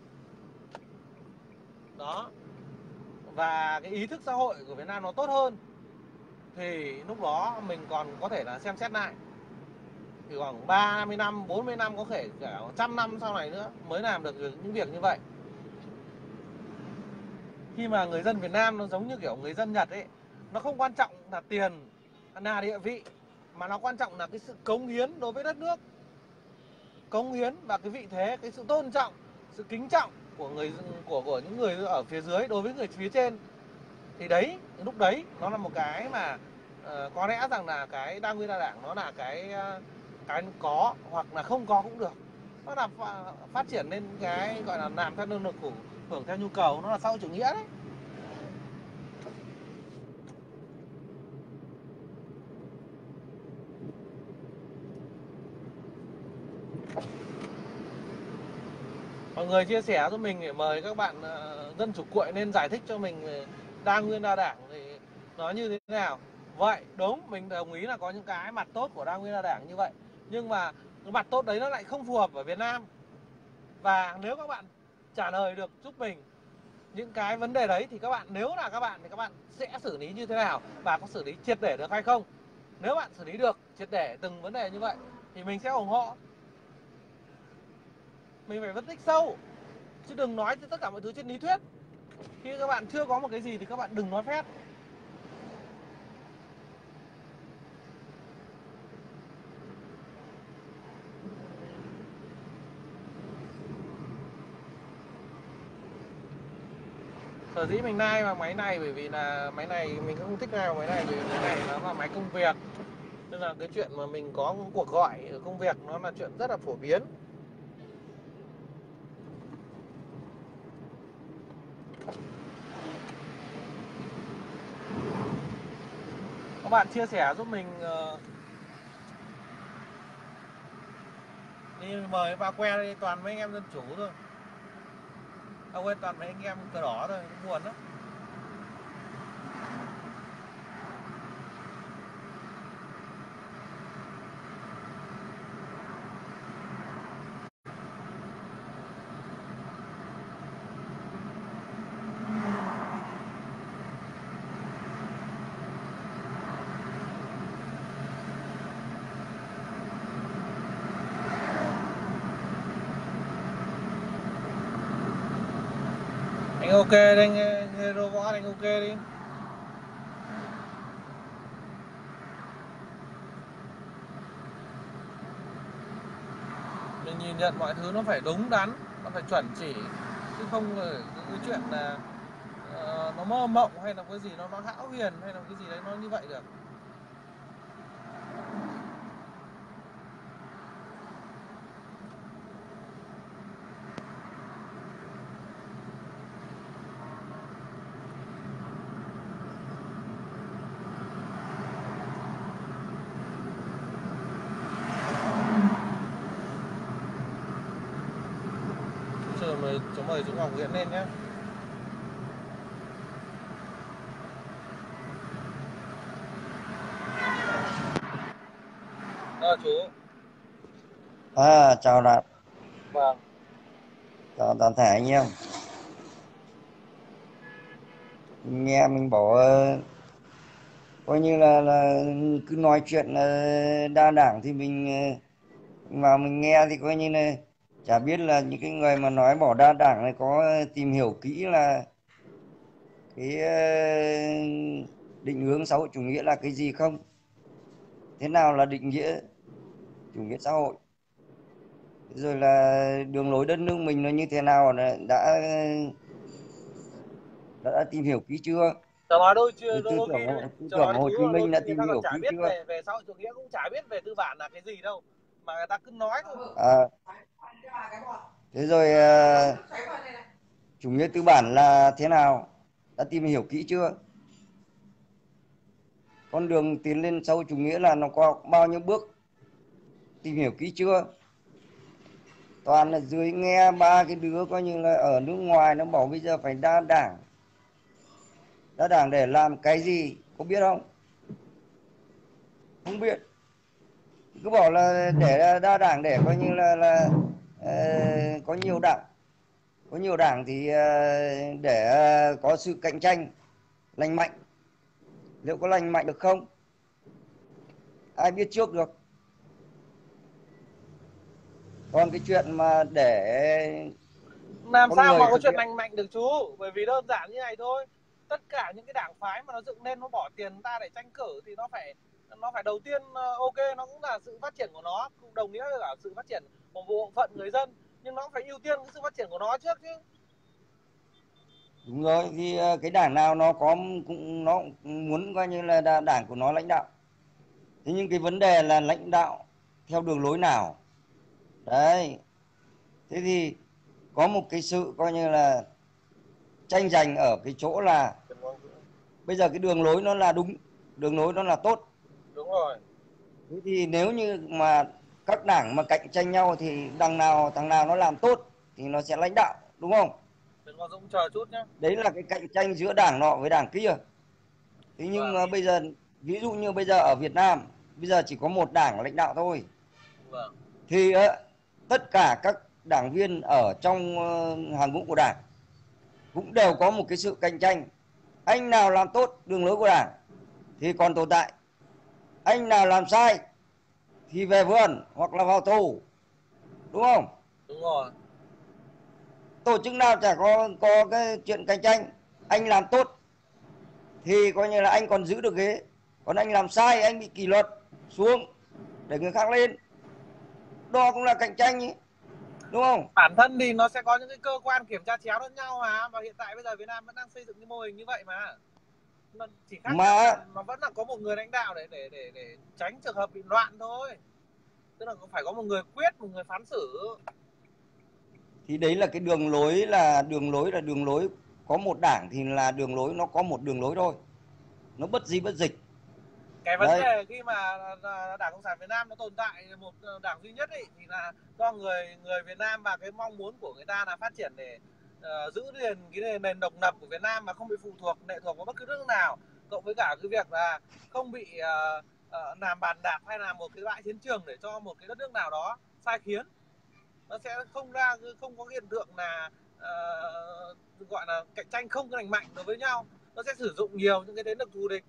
đó, và cái ý thức xã hội của Việt Nam nó tốt hơn, thì lúc đó mình còn có thể là xem xét lại. Thì khoảng 30 năm, 40 năm, có thể cả 100 năm sau này nữa mới làm được những việc như vậy. Khi mà người dân Việt Nam nó giống như kiểu người dân Nhật ấy, nó không quan trọng là tiền, là địa vị, mà nó quan trọng là cái sự cống hiến đối với đất nước, cống hiến và cái vị thế, cái sự tôn trọng, sự kính trọng của những người ở phía dưới đối với người phía trên. Thì đấy, lúc đấy nó là một cái mà có lẽ rằng là cái đa nguyên đa đảng nó là cái có hoặc là không có cũng được. Nó là phát triển lên cái gọi là làm theo năng lực, hưởng theo nhu cầu, nó là xã hội chủ nghĩa đấy. Mọi người chia sẻ cho mình để mời các bạn dân chủ cuội nên giải thích cho mình về đa nguyên đa đảng thì nó như thế nào. Vậy đúng, mình đồng ý là có những cái mặt tốt của đa nguyên đa đảng như vậy, nhưng mà cái mặt tốt đấy nó lại không phù hợp ở Việt Nam. Và nếu các bạn trả lời được giúp mình những cái vấn đề đấy thì các bạn, nếu là các bạn thì các bạn sẽ xử lý như thế nào và có xử lý triệt để được hay không. Nếu bạn xử lý được triệt để từng vấn đề như vậy thì mình sẽ ủng hộ. Mình phải phân tích sâu, chứ đừng nói tất cả mọi thứ trên lý thuyết. Khi các bạn chưa có một cái gì thì các bạn đừng nói phét. Sở dĩ mình nai vào máy này bởi vì là máy này mình không thích nai vào máy này, bởi vì máy này nó là máy công việc, nên là cái chuyện mà mình có cuộc gọi ở công việc nó là chuyện rất là phổ biến. các bạn chia sẻ giúp mình đi mời vào que đây toàn mấy anh em dân chủ thôi. Quên, toàn mấy anh em cờ đỏ thôi, buồn lắm. Anh ok đi, anh robot anh ok đi. Mình nhìn nhận mọi thứ nó phải đúng đắn, nó phải chuẩn chỉ, chứ không là cái chuyện là nó mơ mộng hay là cái gì nó hão huyền hay là cái gì đấy nó như vậy được. Chú mời chú Ngọc Nguyễn lên nhé. Chú. Chào Đạt. Vâng. Chào toàn thể anh em. Nghe mình bảo coi như là cứ nói chuyện đa đảng thì mình vào mình nghe thì coi như là chả biết là những cái người mà nói bỏ đa đảng này có tìm hiểu kỹ là cái định hướng xã hội chủ nghĩa là cái gì không, thế nào là định nghĩa chủ nghĩa xã hội, rồi là đường lối đất nước mình nó như thế nào, đã tìm hiểu kỹ chưa? Tớ nói đôi chưa, Tư đôi khi tưởng Hồ Chí đôi Minh đã khi người tìm ta còn hiểu chả kỹ biết chưa? về xã hội chủ nghĩa, cũng chả biết về tư bản là cái gì đâu, mà người ta cứ nói thôi. Thế rồi chủ nghĩa tư bản là thế nào, đã tìm hiểu kỹ chưa? Con đường tiến lên xã hội chủ nghĩa là nó có bao nhiêu bước, tìm hiểu kỹ chưa? Toàn là dưới nghe ba cái đứa coi như là ở nước ngoài nó bảo bây giờ phải đa đảng. Đa đảng để làm cái gì, có biết không? Không biết. Cứ bảo là để đa đảng để coi như là có nhiều đảng. Có nhiều đảng thì để có sự cạnh tranh lành mạnh. Liệu có lành mạnh được không? Ai biết trước được. Còn cái chuyện mà để Làm con sao người mà có thực chuyện hiện, lành mạnh được chú? Bởi vì đơn giản như này thôi. Tất cả những cái đảng phái mà nó dựng lên, nó bỏ tiền ra để tranh cử thì nó phải đầu tiên ok, nó cũng là sự phát triển của nó, cũng đồng nghĩa là sự phát triển của bộ phận người dân, nhưng nó phải ưu tiên cái sự phát triển của nó trước chứ. đúng rồi, thì cái đảng nào nó cũng nó muốn coi như là đảng của nó lãnh đạo. Thế nhưng cái vấn đề là lãnh đạo theo đường lối nào. Đấy. Thế thì có một cái sự coi như là tranh giành ở cái chỗ là bây giờ cái đường lối nó là đúng, đường lối nó là tốt. Đúng rồi. Thế thì nếu như mà các đảng mà cạnh tranh nhau thì thằng nào nó làm tốt thì nó sẽ lãnh đạo, đúng không? Đừng có Dũng chờ chút nhé. Đấy là cái cạnh tranh giữa đảng nọ với đảng kia. Thế nhưng Vâng. bây giờ ví dụ như bây giờ ở Việt Nam bây giờ chỉ có một đảng lãnh đạo thôi. Vâng. Thì tất cả các đảng viên ở trong hàng ngũ của đảng cũng đều có một cái sự cạnh tranh. Anh nào làm tốt đường lối của đảng thì còn tồn tại, anh nào làm sai thì về vườn hoặc là vào tù, đúng không? Đúng rồi. Tổ chức nào chả có cái chuyện cạnh tranh. Anh làm tốt thì coi như là anh còn giữ được ghế, còn anh làm sai anh bị kỷ luật xuống để người khác lên, đó cũng là cạnh tranh ý, đúng không? Bản thân thì nó sẽ có những cái cơ quan kiểm tra chéo lẫn nhau mà, và hiện tại bây giờ Việt Nam vẫn đang xây dựng cái mô hình như vậy mà. Chỉ khác là nó vẫn là có một người lãnh đạo để tránh trường hợp bị loạn thôi. Tức là phải có một người quyết, một người phán xử. Thì đấy là cái đường lối có một đảng thì là đường lối, nó có một đường lối thôi, nó bất di bất dịch. Cái vấn Đấy. đề khi mà Đảng Cộng sản Việt Nam nó tồn tại một đảng duy nhất ấy, thì là do người Việt Nam và cái mong muốn của người ta là phát triển để giữ cái nền độc lập của Việt Nam mà không bị phụ thuộc lệ thuộc vào bất cứ nước nào, cộng với cả cái việc là không bị làm bàn đạp hay là một cái bãi chiến trường để cho một cái đất nước nào đó sai khiến. Nó sẽ không có hiện tượng là gọi là cạnh tranh không lành mạnh đối với nhau. Nó sẽ sử dụng nhiều những cái thế lực thù địch.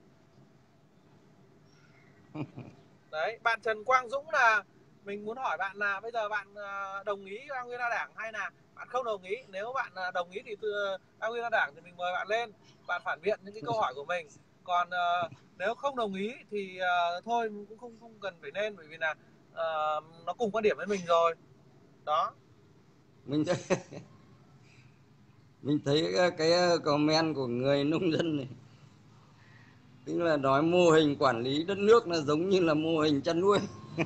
Đấy, bạn Trần Quang Dũng là mình muốn hỏi bạn là bây giờ bạn đồng ý đa nguyên đa đảng hay là bạn không đồng ý? Nếu bạn đồng ý thì đa nguyên đa đảng thì mình mời bạn lên, bạn phản biện những cái câu hỏi của mình. Còn nếu không đồng ý thì thôi cũng không cần phải lên, bởi vì là nó cùng quan điểm với mình rồi. Đó. Mình thấy mình thấy cái comment của người nông dân này, tức là nói mô hình quản lý đất nước là giống như là mô hình chăn nuôi.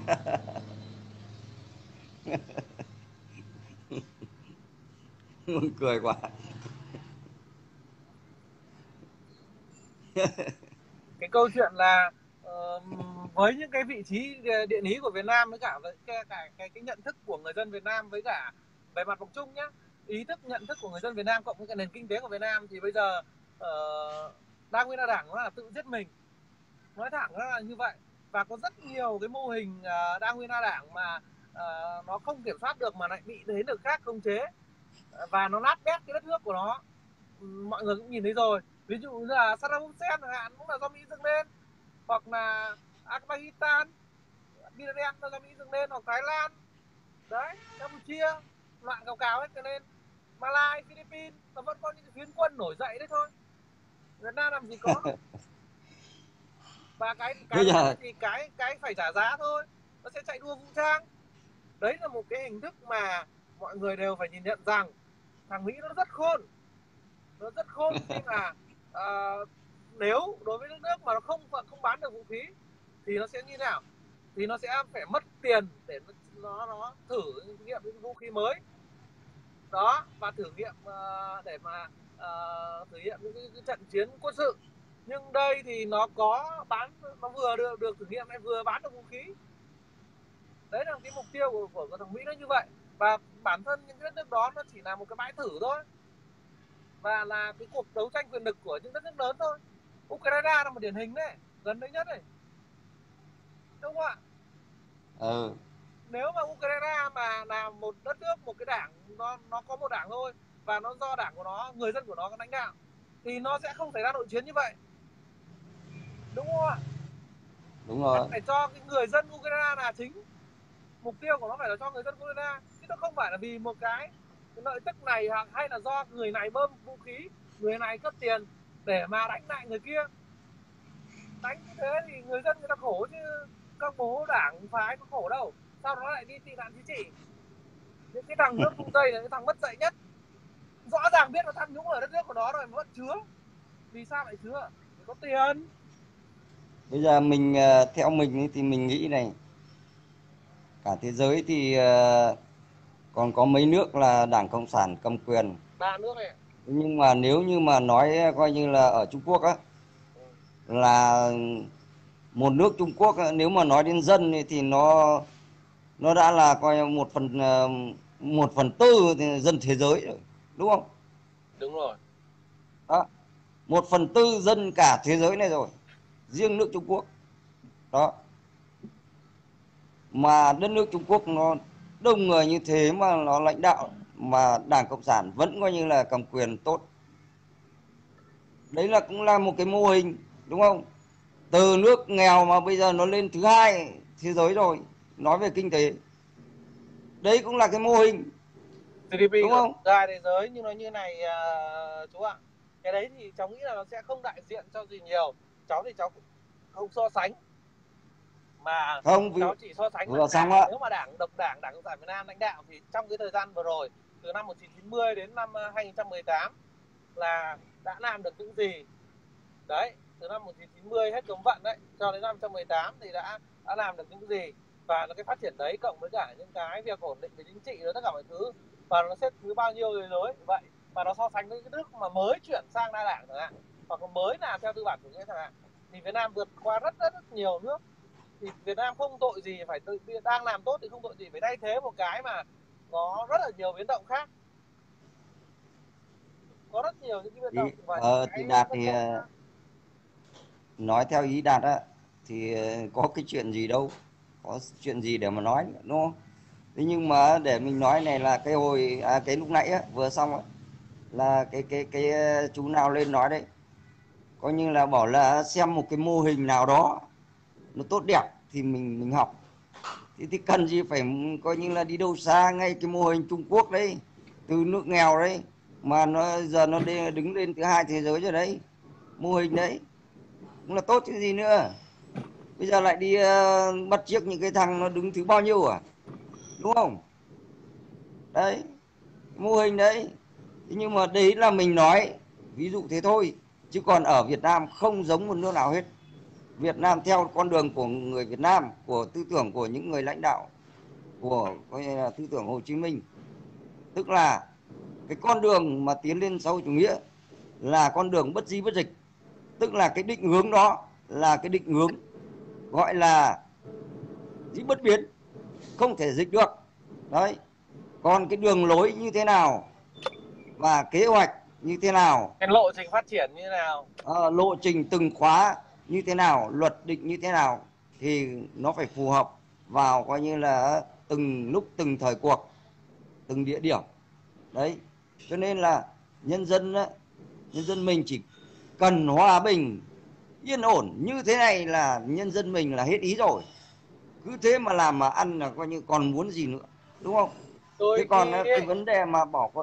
Buồn cười quá. Cái câu chuyện là với những cái vị trí địa lý của Việt Nam với cả cái nhận thức của người dân Việt Nam với cả về mặt bằng chung nhá, ý thức nhận thức của người dân Việt Nam cộng với cái nền kinh tế của Việt Nam thì bây giờ đa nguyên đa đảng nó là tự giết mình, nói thẳng ra là như vậy. Và có rất nhiều cái mô hình đa nguyên đa đảng mà nó không kiểm soát được mà lại bị thế lực khác khống chế và nó nát bét cái đất nước của nó. Mọi người cũng nhìn thấy rồi, ví dụ như là Saddam Hussein chẳng hạn cũng là do Mỹ dựng lên, hoặc là Afghanistan, Iran là do Mỹ dựng lên, hoặc Thái Lan đấy, Campuchia loạn cào cào hết, cho nên Malai, Philippines nó vẫn có những phiến quân nổi dậy đấy thôi. Việt Nam làm gì có. Và cái thì cái phải trả giá thôi, nó sẽ chạy đua vũ trang. Đấy là một cái hình thức mà mọi người đều phải nhìn nhận rằng thằng Mỹ nó rất khôn. Nó rất khôn khi mà nếu đối với nước mà nó không bán được vũ khí thì nó sẽ như nào? Thì nó sẽ phải mất tiền để nó thử nghiệm những vũ khí mới đó, và thử nghiệm để mà thử nghiệm những cái trận chiến quân sự. Nhưng đây thì nó có bán, nó vừa được thử nghiệm lại vừa bán được vũ khí. Đấy là cái mục tiêu của thằng Mỹ nó như vậy. Và bản thân những cái đất nước đó nó chỉ là một cái bãi thử thôi, và là cái cuộc đấu tranh quyền lực của những đất nước lớn thôi. Ukraine là một điển hình đấy, gần đây nhất này, đúng không ạ? Nếu mà Ukraine mà là một đất nước, một cái đảng, nó có một đảng thôi, và nó do đảng của nó, người dân của nó có lãnh đạo, thì nó sẽ không xảy ra nội chiến như vậy, đúng không ạ? Đúng rồi. Nó phải cho cái người dân Ukraine là chính, mục tiêu của nó phải là cho người dân Ukraine, chứ nó không phải là vì một cái lợi tức này, hay là do người này bơm vũ khí, người này cấp tiền để mà đánh lại người kia. Đánh như thế thì người dân người ta khổ chứ các bố đảng phái có khổ đâu. Sao nó lại đi tị nạn chính trị? Những cái thằng nước phương Tây là cái thằng mất dạy nhất, rõ ràng biết là tham nhũng ở đất nước của nó rồi mà vẫn chứa. Vì sao lại chứa? Vì có tiền. Bây giờ mình theo mình thì mình nghĩ này, cả thế giới thì còn có mấy nước là Đảng Cộng sản cầm quyền. 3 nước này. Nhưng mà nếu như mà nói coi như là ở Trung Quốc á, là một nước Trung Quốc nếu mà nói đến dân thì nó đã là coi 1/4 dân thế giới rồi, đúng không? Đúng rồi. Đó, 1/4 dân cả thế giới này rồi, riêng nước Trung Quốc. Đó. Mà đất nước Trung Quốc nó đông người như thế mà nó lãnh đạo mà Đảng Cộng sản vẫn coi như là cầm quyền tốt. Đấy là cũng là một cái mô hình, đúng không? Từ nước nghèo mà bây giờ nó lên thứ 2 thế giới rồi, nói về kinh tế. Đấy cũng là cái mô hình, GDP đúng không? thứ 2 thế giới, nhưng nó như này chú ạ. Cái đấy thì cháu nghĩ là nó sẽ không đại diện cho gì nhiều. Cháu thì cháu không so sánh, mà Không, cháu chỉ so sánh vừa xong là á. nếu mà Đảng Cộng sản Việt Nam lãnh đạo thì trong cái thời gian vừa rồi, từ năm 1990 đến năm 2018 là đã làm được những gì. Đấy, từ năm 1990 hết cấm vận đấy cho đến năm 2018 thì đã làm được những gì. Và cái phát triển đấy cộng với cả những cái việc ổn định về chính trị rồi tất cả mọi thứ, và nó xếp thứ bao nhiêu thế giới vậy. Và nó so sánh với cái nước mà mới chuyển sang đa đảng chẳng hạn, hoặc là mới làm theo tư bản chủ nghĩa chẳng hạn, thì Việt Nam vượt qua rất nhiều nước. Thì Việt Nam không tội gì phải đang làm tốt thì không tội gì phải thay thế một cái mà có rất là nhiều biến động khác, có rất nhiều những cái biến động và những thì cái Đạt thì nói theo ý Đạt á thì có cái chuyện gì đâu, có chuyện gì để mà nói đúng không? Thế nhưng mà để mình nói này là cái hồi cái lúc nãy á, vừa xong á, là cái chú nào lên nói đấy, coi như là bảo là xem một cái mô hình nào đó nó tốt đẹp thì mình học. Thì cần gì phải coi như là đi đâu xa, ngay cái mô hình Trung Quốc đấy, từ nước nghèo đấy mà nó giờ nó đứng lên thứ 2 thế giới rồi đấy, mô hình đấy cũng là tốt chứ gì nữa. Bây giờ lại đi bắt chước những cái thằng nó đứng thứ bao nhiêu à, đúng không? Đấy, mô hình đấy. Thế nhưng mà đấy là mình nói ví dụ thế thôi, chứ còn ở Việt Nam không giống một nước nào hết. Việt Nam theo con đường của người Việt Nam, của tư tưởng của những người lãnh đạo của coi như là tư tưởng Hồ Chí Minh, tức là cái con đường mà tiến lên xã hội chủ nghĩa là con đường bất di bất dịch, tức là cái định hướng đó là cái định hướng gọi là dĩ bất biến, không thể dịch được đấy. Còn cái đường lối như thế nào và kế hoạch như thế nào, cái lộ trình phát triển như thế nào, lộ trình từng khóa như thế nào, luật định như thế nào thì nó phải phù hợp vào coi như là từng lúc từng thời cuộc, từng địa điểm đấy. Cho nên là nhân dân mình chỉ cần hòa bình yên ổn như thế này là nhân dân mình là hết ý rồi. Cứ thế mà làm mà ăn là coi như còn muốn gì nữa, đúng không? Thế đôi còn khi cái ấy, vấn đề mà bỏ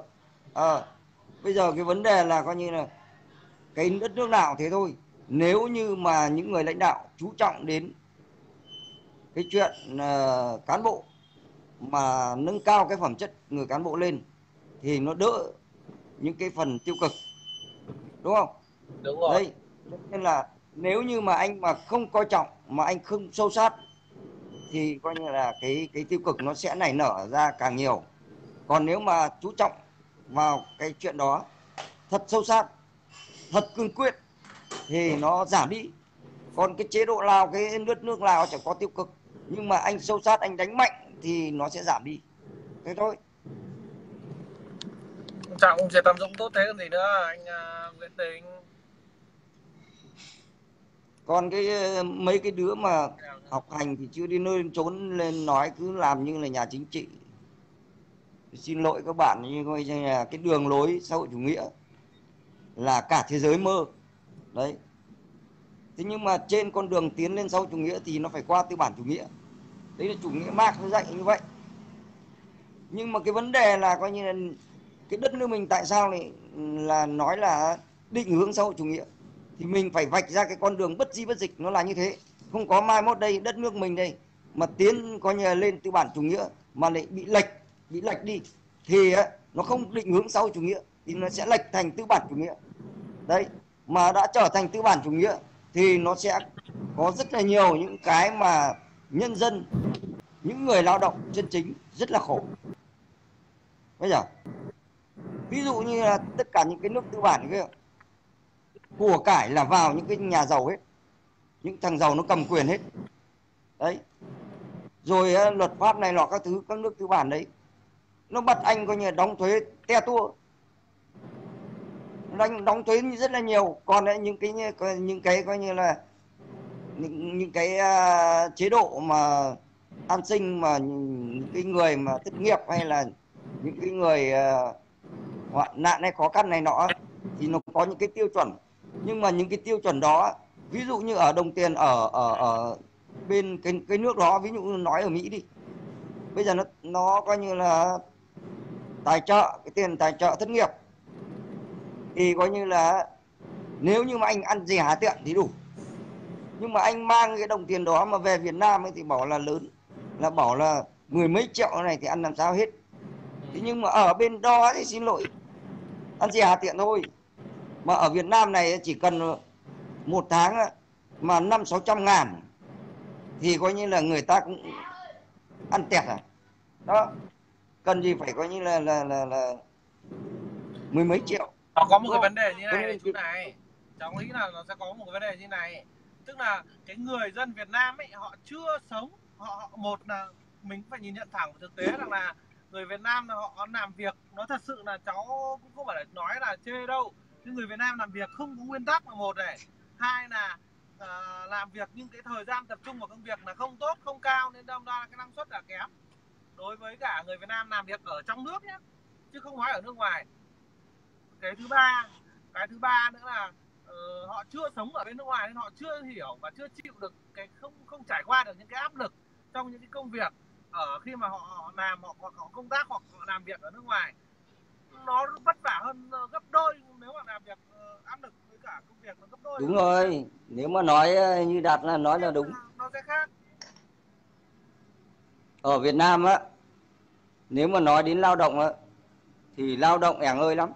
bây giờ cái vấn đề là coi như là cái đất nước nào thế thôi, nếu như mà những người lãnh đạo chú trọng đến cái chuyện cán bộ mà nâng cao cái phẩm chất người cán bộ lên thì nó đỡ những cái phần tiêu cực, đúng không? đúng rồi. Đây nên là nếu như mà anh mà không coi trọng, mà anh không sâu sát thì coi như là cái tiêu cực nó sẽ nảy nở ra càng nhiều. Còn nếu mà chú trọng vào cái chuyện đó thật sâu sát, thật cương quyết thì nó giảm đi. Còn cái chế độ Lào, cái đất nước Lào chẳng có tiêu cực, nhưng mà anh sâu sát, anh đánh mạnh thì nó sẽ giảm đi, thế thôi. Trọng sẽ tận dụng tốt thế còn gì nữa anh Nguyễn Tình. Còn cái mấy cái đứa mà học hành thì chưa đi nơi trốn lên nói cứ làm như là nhà chính trị. Xin lỗi các bạn, như coi như là cái đường lối xã hội chủ nghĩa là cả thế giới mơ đấy. Thế nhưng mà trên con đường tiến lên xã hội chủ nghĩa thì nó phải qua tư bản chủ nghĩa, đấy là chủ nghĩa Mác nó dạy như vậy. Nhưng mà cái vấn đề là coi như là cái đất nước mình tại sao lại là nói là định hướng xã hội chủ nghĩa, thì mình phải vạch ra cái con đường bất di bất dịch, nó là như thế. Không có mai mốt đây đất nước mình đây mà tiến coi như là lên tư bản chủ nghĩa mà lại bị lệch đi thì nó không định hướng xã hội chủ nghĩa thì nó sẽ lệch thành tư bản chủ nghĩa đấy. Mà đã trở thành tư bản chủ nghĩa thì nó sẽ có rất là nhiều những cái mà nhân dân, những người lao động chân chính rất là khổ. Bây giờ ví dụ như là tất cả những cái nước tư bản kia, của cải là vào những cái nhà giàu hết, những thằng giàu nó cầm quyền hết đấy. Rồi luật pháp này nọ các thứ, các nước tư bản đấy nó bắt anh coi như là đóng thuế te tua, đóng thuế rất là nhiều. Còn đấy những cái coi như là những cái chế độ mà an sinh mà những cái người mà thất nghiệp hay là những cái người hoạn nạn hay khó khăn này nọ thì nó có những cái tiêu chuẩn. Nhưng mà những cái tiêu chuẩn đó, ví dụ như ở đồng tiền ở bên cái nước đó, ví dụ như nói ở Mỹ đi, bây giờ nó coi như là tài trợ, cái tiền tài trợ thất nghiệp thì coi như là nếu như mà anh ăn gì há tiện thì đủ. Nhưng mà anh mang cái đồng tiền đó mà về Việt Nam ấy thì bảo là lớn, là bảo là mười mấy triệu này thì ăn làm sao hết. Thế nhưng mà ở bên đó thì xin lỗi, ăn gì há tiện thôi. Mà ở Việt Nam này chỉ cần một tháng mà 500-600 ngàn thì coi như là người ta cũng ăn tẹt à. Đó, cần gì phải coi như là mười mấy triệu. Nó có một cái Đúng vấn đề như cho này nên chú này, cháu nghĩ là nó sẽ có một cái vấn đề như này. Tức là cái người dân Việt Nam ấy họ chưa sống, một là mình phải nhìn nhận thẳng thực tế rằng là người Việt Nam là họ làm việc, nó thật sự là cháu cũng không phải là nói là chê đâu, nhưng người Việt Nam làm việc không có nguyên tắc là một này, hai là làm việc nhưng cái thời gian tập trung vào công việc là không tốt, không cao, nên đâm ra cái năng suất là kém đối với cả người Việt Nam làm việc ở trong nước nhé, chứ không nói ở nước ngoài. Cái thứ ba nữa là họ chưa sống ở bên nước ngoài nên họ chưa hiểu và chưa chịu được cái không trải qua được những cái áp lực trong những cái công việc ở khi mà họ làm, họ công tác hoặc họ làm việc ở nước ngoài. Nó vất vả hơn gấp đôi nếu mà làm việc áp lực với cả công việc nó gấp đôi. Đúng rồi, nếu mà nói như Đạt là nói là đúng. Nó sẽ khác. Ở Việt Nam á, nếu mà nói đến lao động á, thì lao động ẻng ơi lắm.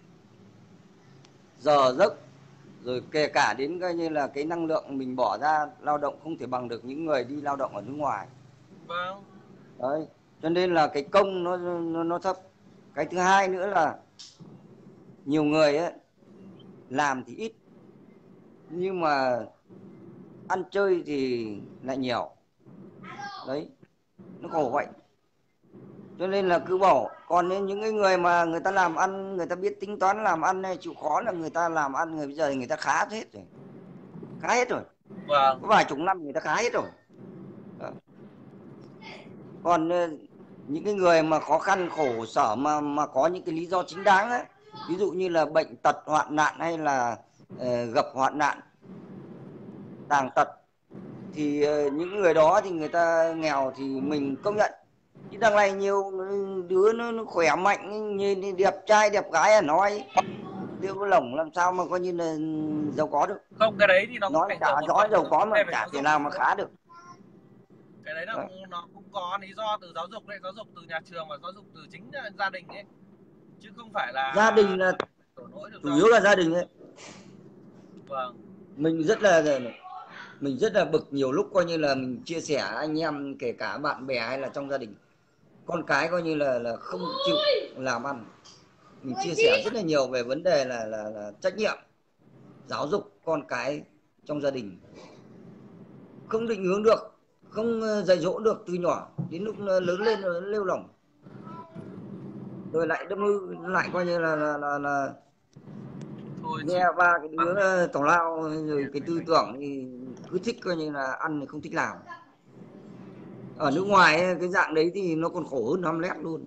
Giờ giấc, rồi kể cả đến coi như là cái năng lượng mình bỏ ra lao động không thể bằng được những người đi lao động ở nước ngoài. Vâng. Đấy, cho nên là cái công nó thấp. Cái thứ hai nữa là nhiều người ấy, làm thì ít nhưng mà ăn chơi thì lại nhiều. Đấy, nó khổ vậy. Cho nên là cứ bảo, còn những cái người mà người ta làm ăn, người ta biết tính toán làm ăn này, chịu khó là người ta làm ăn, bây giờ người ta khá hết rồi. Khá hết rồi. Vâng. Có vài chục năm người ta khá hết rồi. Đó. Còn những cái người mà khó khăn khổ sở mà có những cái lý do chính đáng ấy, ví dụ như là bệnh tật hoạn nạn hay là gặp hoạn nạn tàn tật, thì những người đó thì người ta nghèo thì mình công nhận. Chứ đằng này nhiều đứa nó khỏe mạnh, nhìn đẹp trai đẹp gái à, nói tiêu lỏng làm sao mà coi như là giàu có được. Không, cái đấy thì nó nói chả nói giàu có mà chả thể nào mà khá được. Cái đấy là nó cũng có lý do từ giáo dục đấy, giáo dục từ nhà trường và giáo dục từ chính gia đình ấy, chứ không phải là gia đình là chủ yếu là gia đình ấy. Vâng. Mình rất là bực, nhiều lúc coi như là mình chia sẻ anh em, kể cả bạn bè hay là trong gia đình, con cái coi như là không chịu làm ăn. Mình chia sẻ rất là nhiều về vấn đề là trách nhiệm giáo dục con cái trong gia đình, không định hướng được, không dạy dỗ được từ nhỏ, đến lúc lớn lên nó lêu lỏng, rồi lại đâm hư, lại coi như là thôi, nghe ba cái đứa tào lao, rồi cái tư tưởng thì cứ thích coi như là ăn thì không thích làm. Ở nước ngoài cái dạng đấy thì nó còn khổ hơn 5 lét luôn.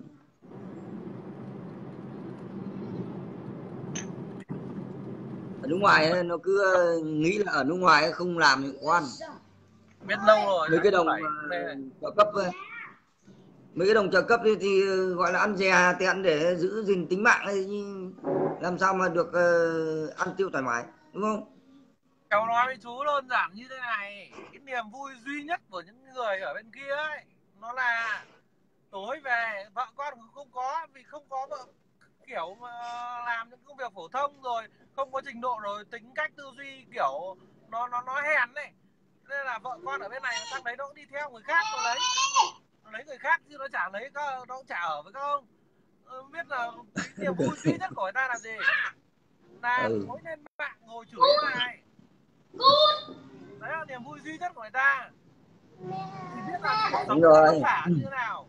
Ở nước ngoài nó cứ nghĩ là ở nước ngoài không làm thì không ăn. Biết lâu rồi. Mấy cái đồng trợ cấp, mấy cái đồng trợ cấp thì gọi là ăn dè tiện để giữ gìn tính mạng ấy, làm sao mà được ăn tiêu thoải mái, đúng không? Cháu nói với chú đơn giản như thế này, cái niềm vui duy nhất của những người ở bên kia ấy, nó là tối về vợ con không có, vì không có vợ kiểu mà làm những công việc phổ thông, rồi không có trình độ, rồi tính cách tư duy kiểu nó hèn này, nên là vợ con ở bên này sang đấy nó cũng đi theo người khác, nó lấy người khác chứ nó chả lấy, nó cũng chả ở với các ông. Biết là cái niềm vui duy nhất của người ta là gì, là ngồi lên mạng ngồi chửi thế này, đấy là niềm vui duy nhất của người ta, thì biết là cuộc sống vất vả như thế nào.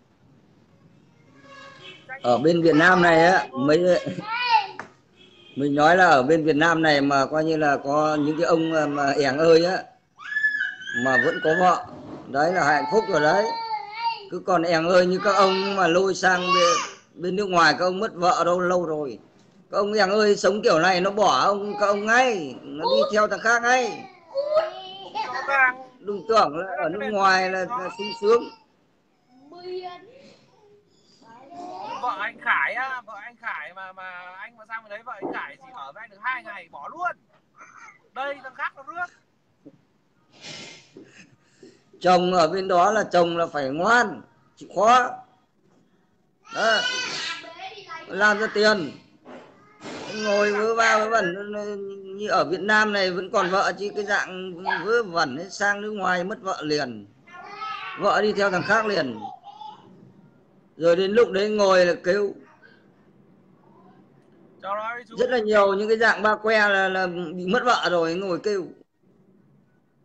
Ở bên Việt Nam này á, mình nói là ở bên Việt Nam này mà coi như là có những cái ông mà ẻng ơi á, mà vẫn có vợ, đấy là hạnh phúc rồi đấy. Cứ còn ẻng ơi như các ông mà lôi sang bên nước ngoài, các ông mất vợ đâu lâu rồi. Các ông ẻng ơi sống kiểu này nó bỏ các ông ngay, nó đi theo thằng khác ngay. Đừng tưởng là ở nước ngoài là sung sướng. Vợ anh Khải á, vợ anh Khải mà anh mà sang bên đấy, vợ anh Khải chỉ ở với anh được 2 ngày bỏ luôn. Đây thằng khác nó rước. Chồng ở bên đó là chồng là phải ngoan, chịu khó. Đó. Làm ra tiền. Ngồi vớ va vớ vẩn như ở Việt Nam này vẫn còn vợ, chứ cái dạng vớ vẩn ấy, sang nước ngoài mất vợ liền. Vợ đi theo thằng khác liền. Rồi đến lúc đấy ngồi là kêu. Rất là nhiều những cái dạng ba que là bị mất vợ rồi ngồi kêu.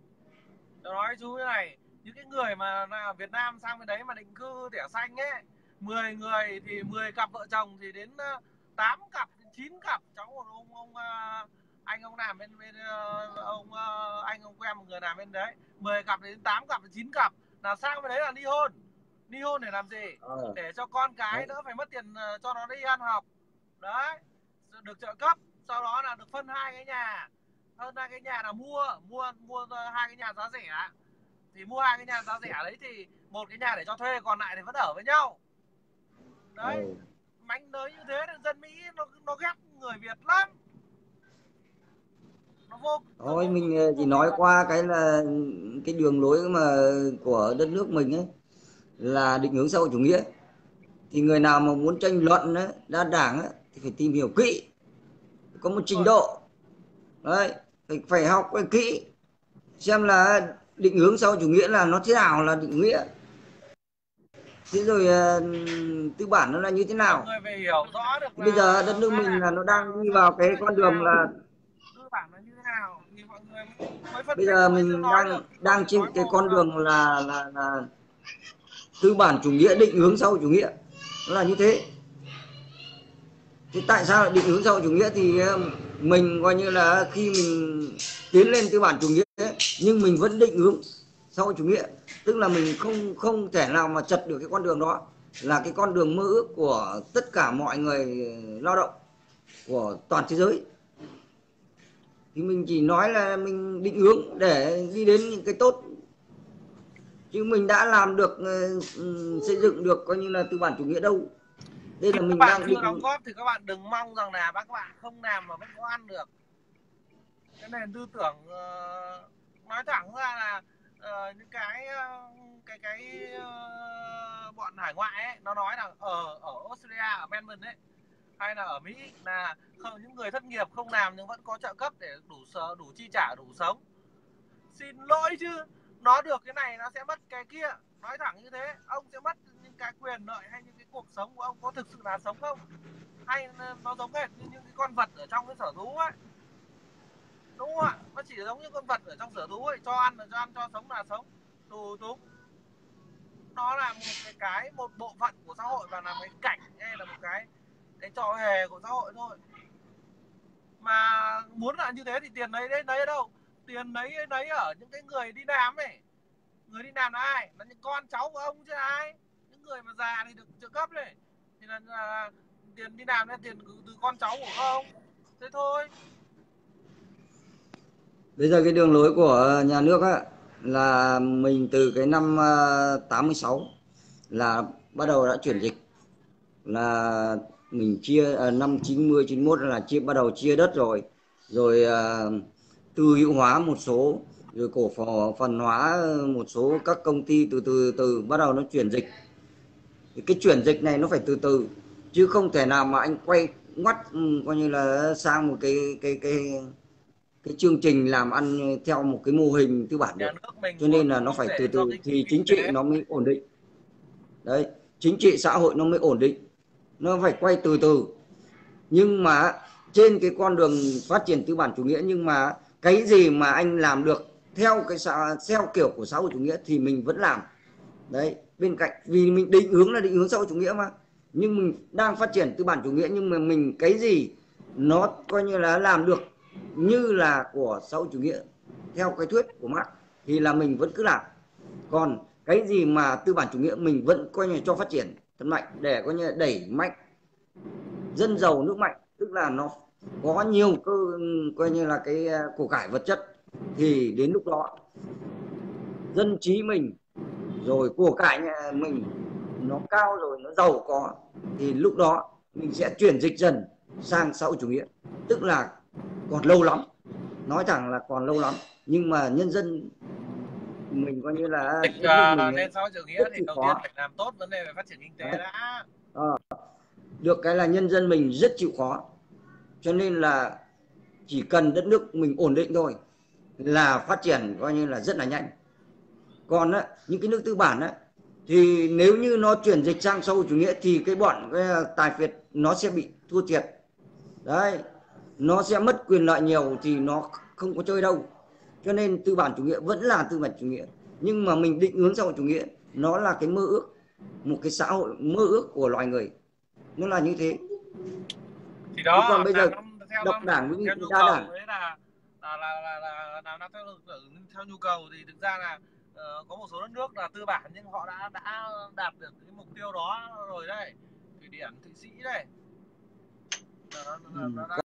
Tôi nói chú thế này, những cái người mà Việt Nam sang bên đấy mà định cư thẻ xanh ấy, 10 người thì 10 cặp vợ chồng thì đến 8 cặp, 9 cặp. Cháu một ông anh ông làm bên anh ông quen một người làm bên đấy, 10 cặp đến 8 cặp đến 9 cặp là sang bên đấy là ly hôn. Ly hôn để làm gì? Để cho con cái đỡ phải mất tiền cho nó đi ăn học. Đấy, được trợ cấp, sau đó là được phân hai cái nhà. Hơn hai cái nhà là mua hai cái nhà giá rẻ, thì mua hai cái nhà giá rẻ đấy thì một cái nhà để cho thuê, còn lại thì vẫn ở với nhau. Đấy, mánh lới như thế thì dân Mỹ nó ghét người Việt lắm. Nó vô Thôi mình chỉ nói qua cái là cái đường lối mà của đất nước mình ấy là định hướng xã hội chủ nghĩa, thì người nào mà muốn tranh luận ấy, đa đảng ấy, thì phải tìm hiểu kỹ, có một trình độ đấy, phải học phải kỹ xem là định hướng xã hội chủ nghĩa là nó thế nào là định nghĩa, thế rồi tư bản nó là như thế nào. Người phải hiểu rõ được bây giờ đất nước mình là nó đang đi vào cái con đường là tư bản là như thế nào thì mọi người mới phân bây giờ mình đang trên cái con đường là tư bản chủ nghĩa, định hướng xã hội chủ nghĩa, nó là như thế. Thế tại sao lại định hướng xã hội chủ nghĩa? Thì mình coi như là khi mình tiến lên tư bản chủ nghĩa ấy, nhưng mình vẫn định hướng xã hội chủ nghĩa, tức là mình không thể nào mà chật được cái con đường đó, là cái con đường mơ ước của tất cả mọi người lao động của toàn thế giới. Thì mình chỉ nói là mình định hướng để đi đến những cái tốt, chứ mình đã làm được xây dựng được coi như là tư bản chủ nghĩa đâu. Đây là mình đang định đóng góp thì các bạn đừng mong rằng là các bạn không làm mà vẫn có ăn được. Cái nền tư tưởng nói thẳng ra là những cái bọn hải ngoại ấy, nó nói là ở Australia, ở Melbourne ấy, hay là ở Mỹ là những người thất nghiệp không làm nhưng vẫn có trợ cấp để đủ chi trả, đủ sống. Xin lỗi chứ, nó được cái này nó sẽ mất cái kia. Nói thẳng như thế, ông sẽ mất những cái quyền lợi hay những cái cuộc sống của ông có thực sự là sống không? Hay nó giống hệt như những cái con vật ở trong cái sở thú ấy. Đúng không ạ? Nó chỉ giống như con vật ở trong sở thú ấy, cho ăn là cho ăn, cho sống là sống. Đúng. Nó là một bộ phận của xã hội và là một cái cảnh hay là một cái trò hề của xã hội thôi. Mà muốn là như thế thì tiền lấy ở đâu? Tiền lấy ở những cái người đi làm này. Người đi làm là ai? Là những con cháu của ông chứ ai? Những người mà già thì được trợ cấp này. Thì là tiền đi làm là tiền từ con cháu của ông. Thế thôi. Bây giờ cái đường lối của nhà nước á, là mình từ cái năm 86 là bắt đầu đã chuyển dịch, là mình chia năm 90 91 là bắt đầu chia đất rồi tư hữu hóa một số, rồi cổ phần hóa một số các công ty, từ bắt đầu nó chuyển dịch. Thì cái chuyển dịch này nó phải từ từ, chứ không thể nào mà anh quay ngoắt coi như là sang một cái chương trình làm ăn theo một cái mô hình tư bản được. Cho nên là nó phải từ từ thì chính trị nó mới ổn định. Đấy, chính trị xã hội nó mới ổn định, nó phải quay từ từ. Nhưng mà trên cái con đường phát triển tư bản chủ nghĩa, nhưng mà cái gì mà anh làm được theo kiểu của xã hội chủ nghĩa thì mình vẫn làm. Đấy, bên cạnh vì mình định hướng là định hướng xã hội chủ nghĩa mà, nhưng mình đang phát triển tư bản chủ nghĩa, nhưng mà mình cái gì nó coi như là làm được như là của xã hội chủ nghĩa theo cái thuyết của Marx thì là mình vẫn cứ làm. Còn cái gì mà tư bản chủ nghĩa mình vẫn coi như cho phát triển thật mạnh, để coi như đẩy mạnh dân giàu nước mạnh, tức là nó có nhiều coi như là cái của cải vật chất, thì đến lúc đó dân trí mình rồi của cải nhà mình nó cao rồi, nó giàu có, thì lúc đó mình sẽ chuyển dịch dần sang xã hội chủ nghĩa. Tức là còn lâu lắm, nói thẳng là còn lâu lắm, nhưng mà nhân dân mình coi như là nên xã hội chủ nghĩa thì đầu tiên phải làm tốt vấn đề về phát triển kinh tế đã. Được cái là nhân dân mình rất chịu khó, cho nên là chỉ cần đất nước mình ổn định thôi là phát triển coi như là rất là nhanh. Còn á, những cái nước tư bản á, thì nếu như nó chuyển dịch sang xã hội chủ nghĩa thì cái tài phiệt nó sẽ bị thua thiệt. Đấy, nó sẽ mất quyền lợi nhiều thì nó không có chơi đâu. Cho nên tư bản chủ nghĩa vẫn là tư bản chủ nghĩa, nhưng mà mình định hướng xã hội chủ nghĩa, nó là cái mơ ước, một cái xã hội mơ ước của loài người, nó là như thế. Thì đó còn bây giờ theo độc đảng với theo nhu đa cầu đảng đấy là theo nhu cầu thì thực ra là có một số đất nước là tư bản nhưng họ đã đạt được cái mục tiêu đó rồi đấy. Thụy Điển, Thụy Sĩ đây. Nó đã...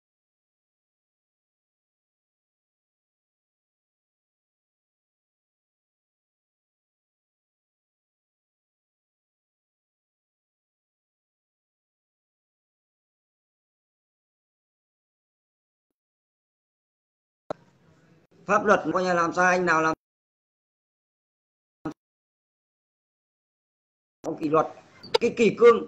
pháp luật coi như làm sao anh nào làm kỷ luật, cái kỷ cương,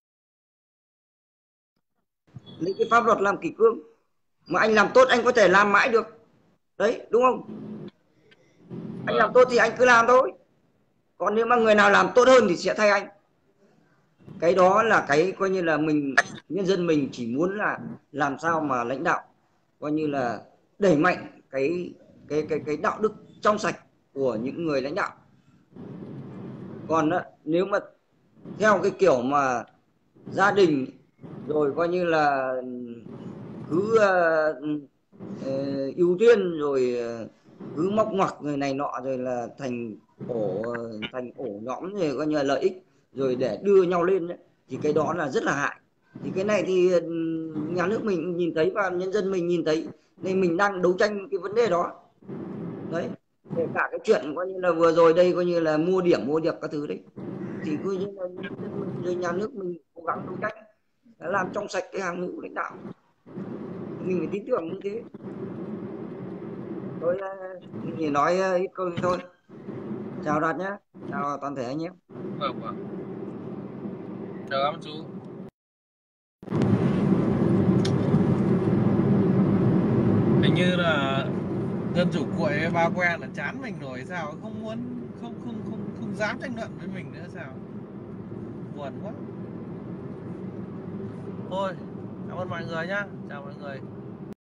lấy cái pháp luật làm kỷ cương, mà anh làm tốt anh có thể làm mãi được đấy, đúng không? Anh làm tốt thì anh cứ làm thôi, còn nếu mà người nào làm tốt hơn thì sẽ thay anh. Cái đó là cái coi như là mình, nhân dân mình chỉ muốn là làm sao mà lãnh đạo coi như là đẩy mạnh cái đạo đức trong sạch của những người lãnh đạo. Còn nếu mà theo cái kiểu mà gia đình rồi coi như là cứ ưu tiên rồi cứ móc ngoặc người này nọ, rồi là thành ổ nhóm, rồi coi như là lợi ích rồi để đưa nhau lên ấy, thì cái đó là rất là hại. Thì cái này thì nhà nước mình nhìn thấy và nhân dân mình nhìn thấy, nên mình đang đấu tranh cái vấn đề đó đấy. Kể cả cái chuyện coi như là vừa rồi đây coi như là mua điểm mua điệp các thứ đấy, thì coi như là nhân dân mình rồi nhà nước mình cố gắng đấu tranh làm trong sạch cái hàng ngũ lãnh đạo, mình phải tin tưởng như thế. Tôi chỉ nói ít câu thôi. Chào Đạt nhé, chào toàn thể anh em. Vâng. Chào các chú. Hình như là dân chủ cuội ba quen là chán mình rồi sao, không muốn không dám tranh luận với mình nữa sao, buồn quá. Thôi, cảm ơn mọi người nhá, chào mọi người.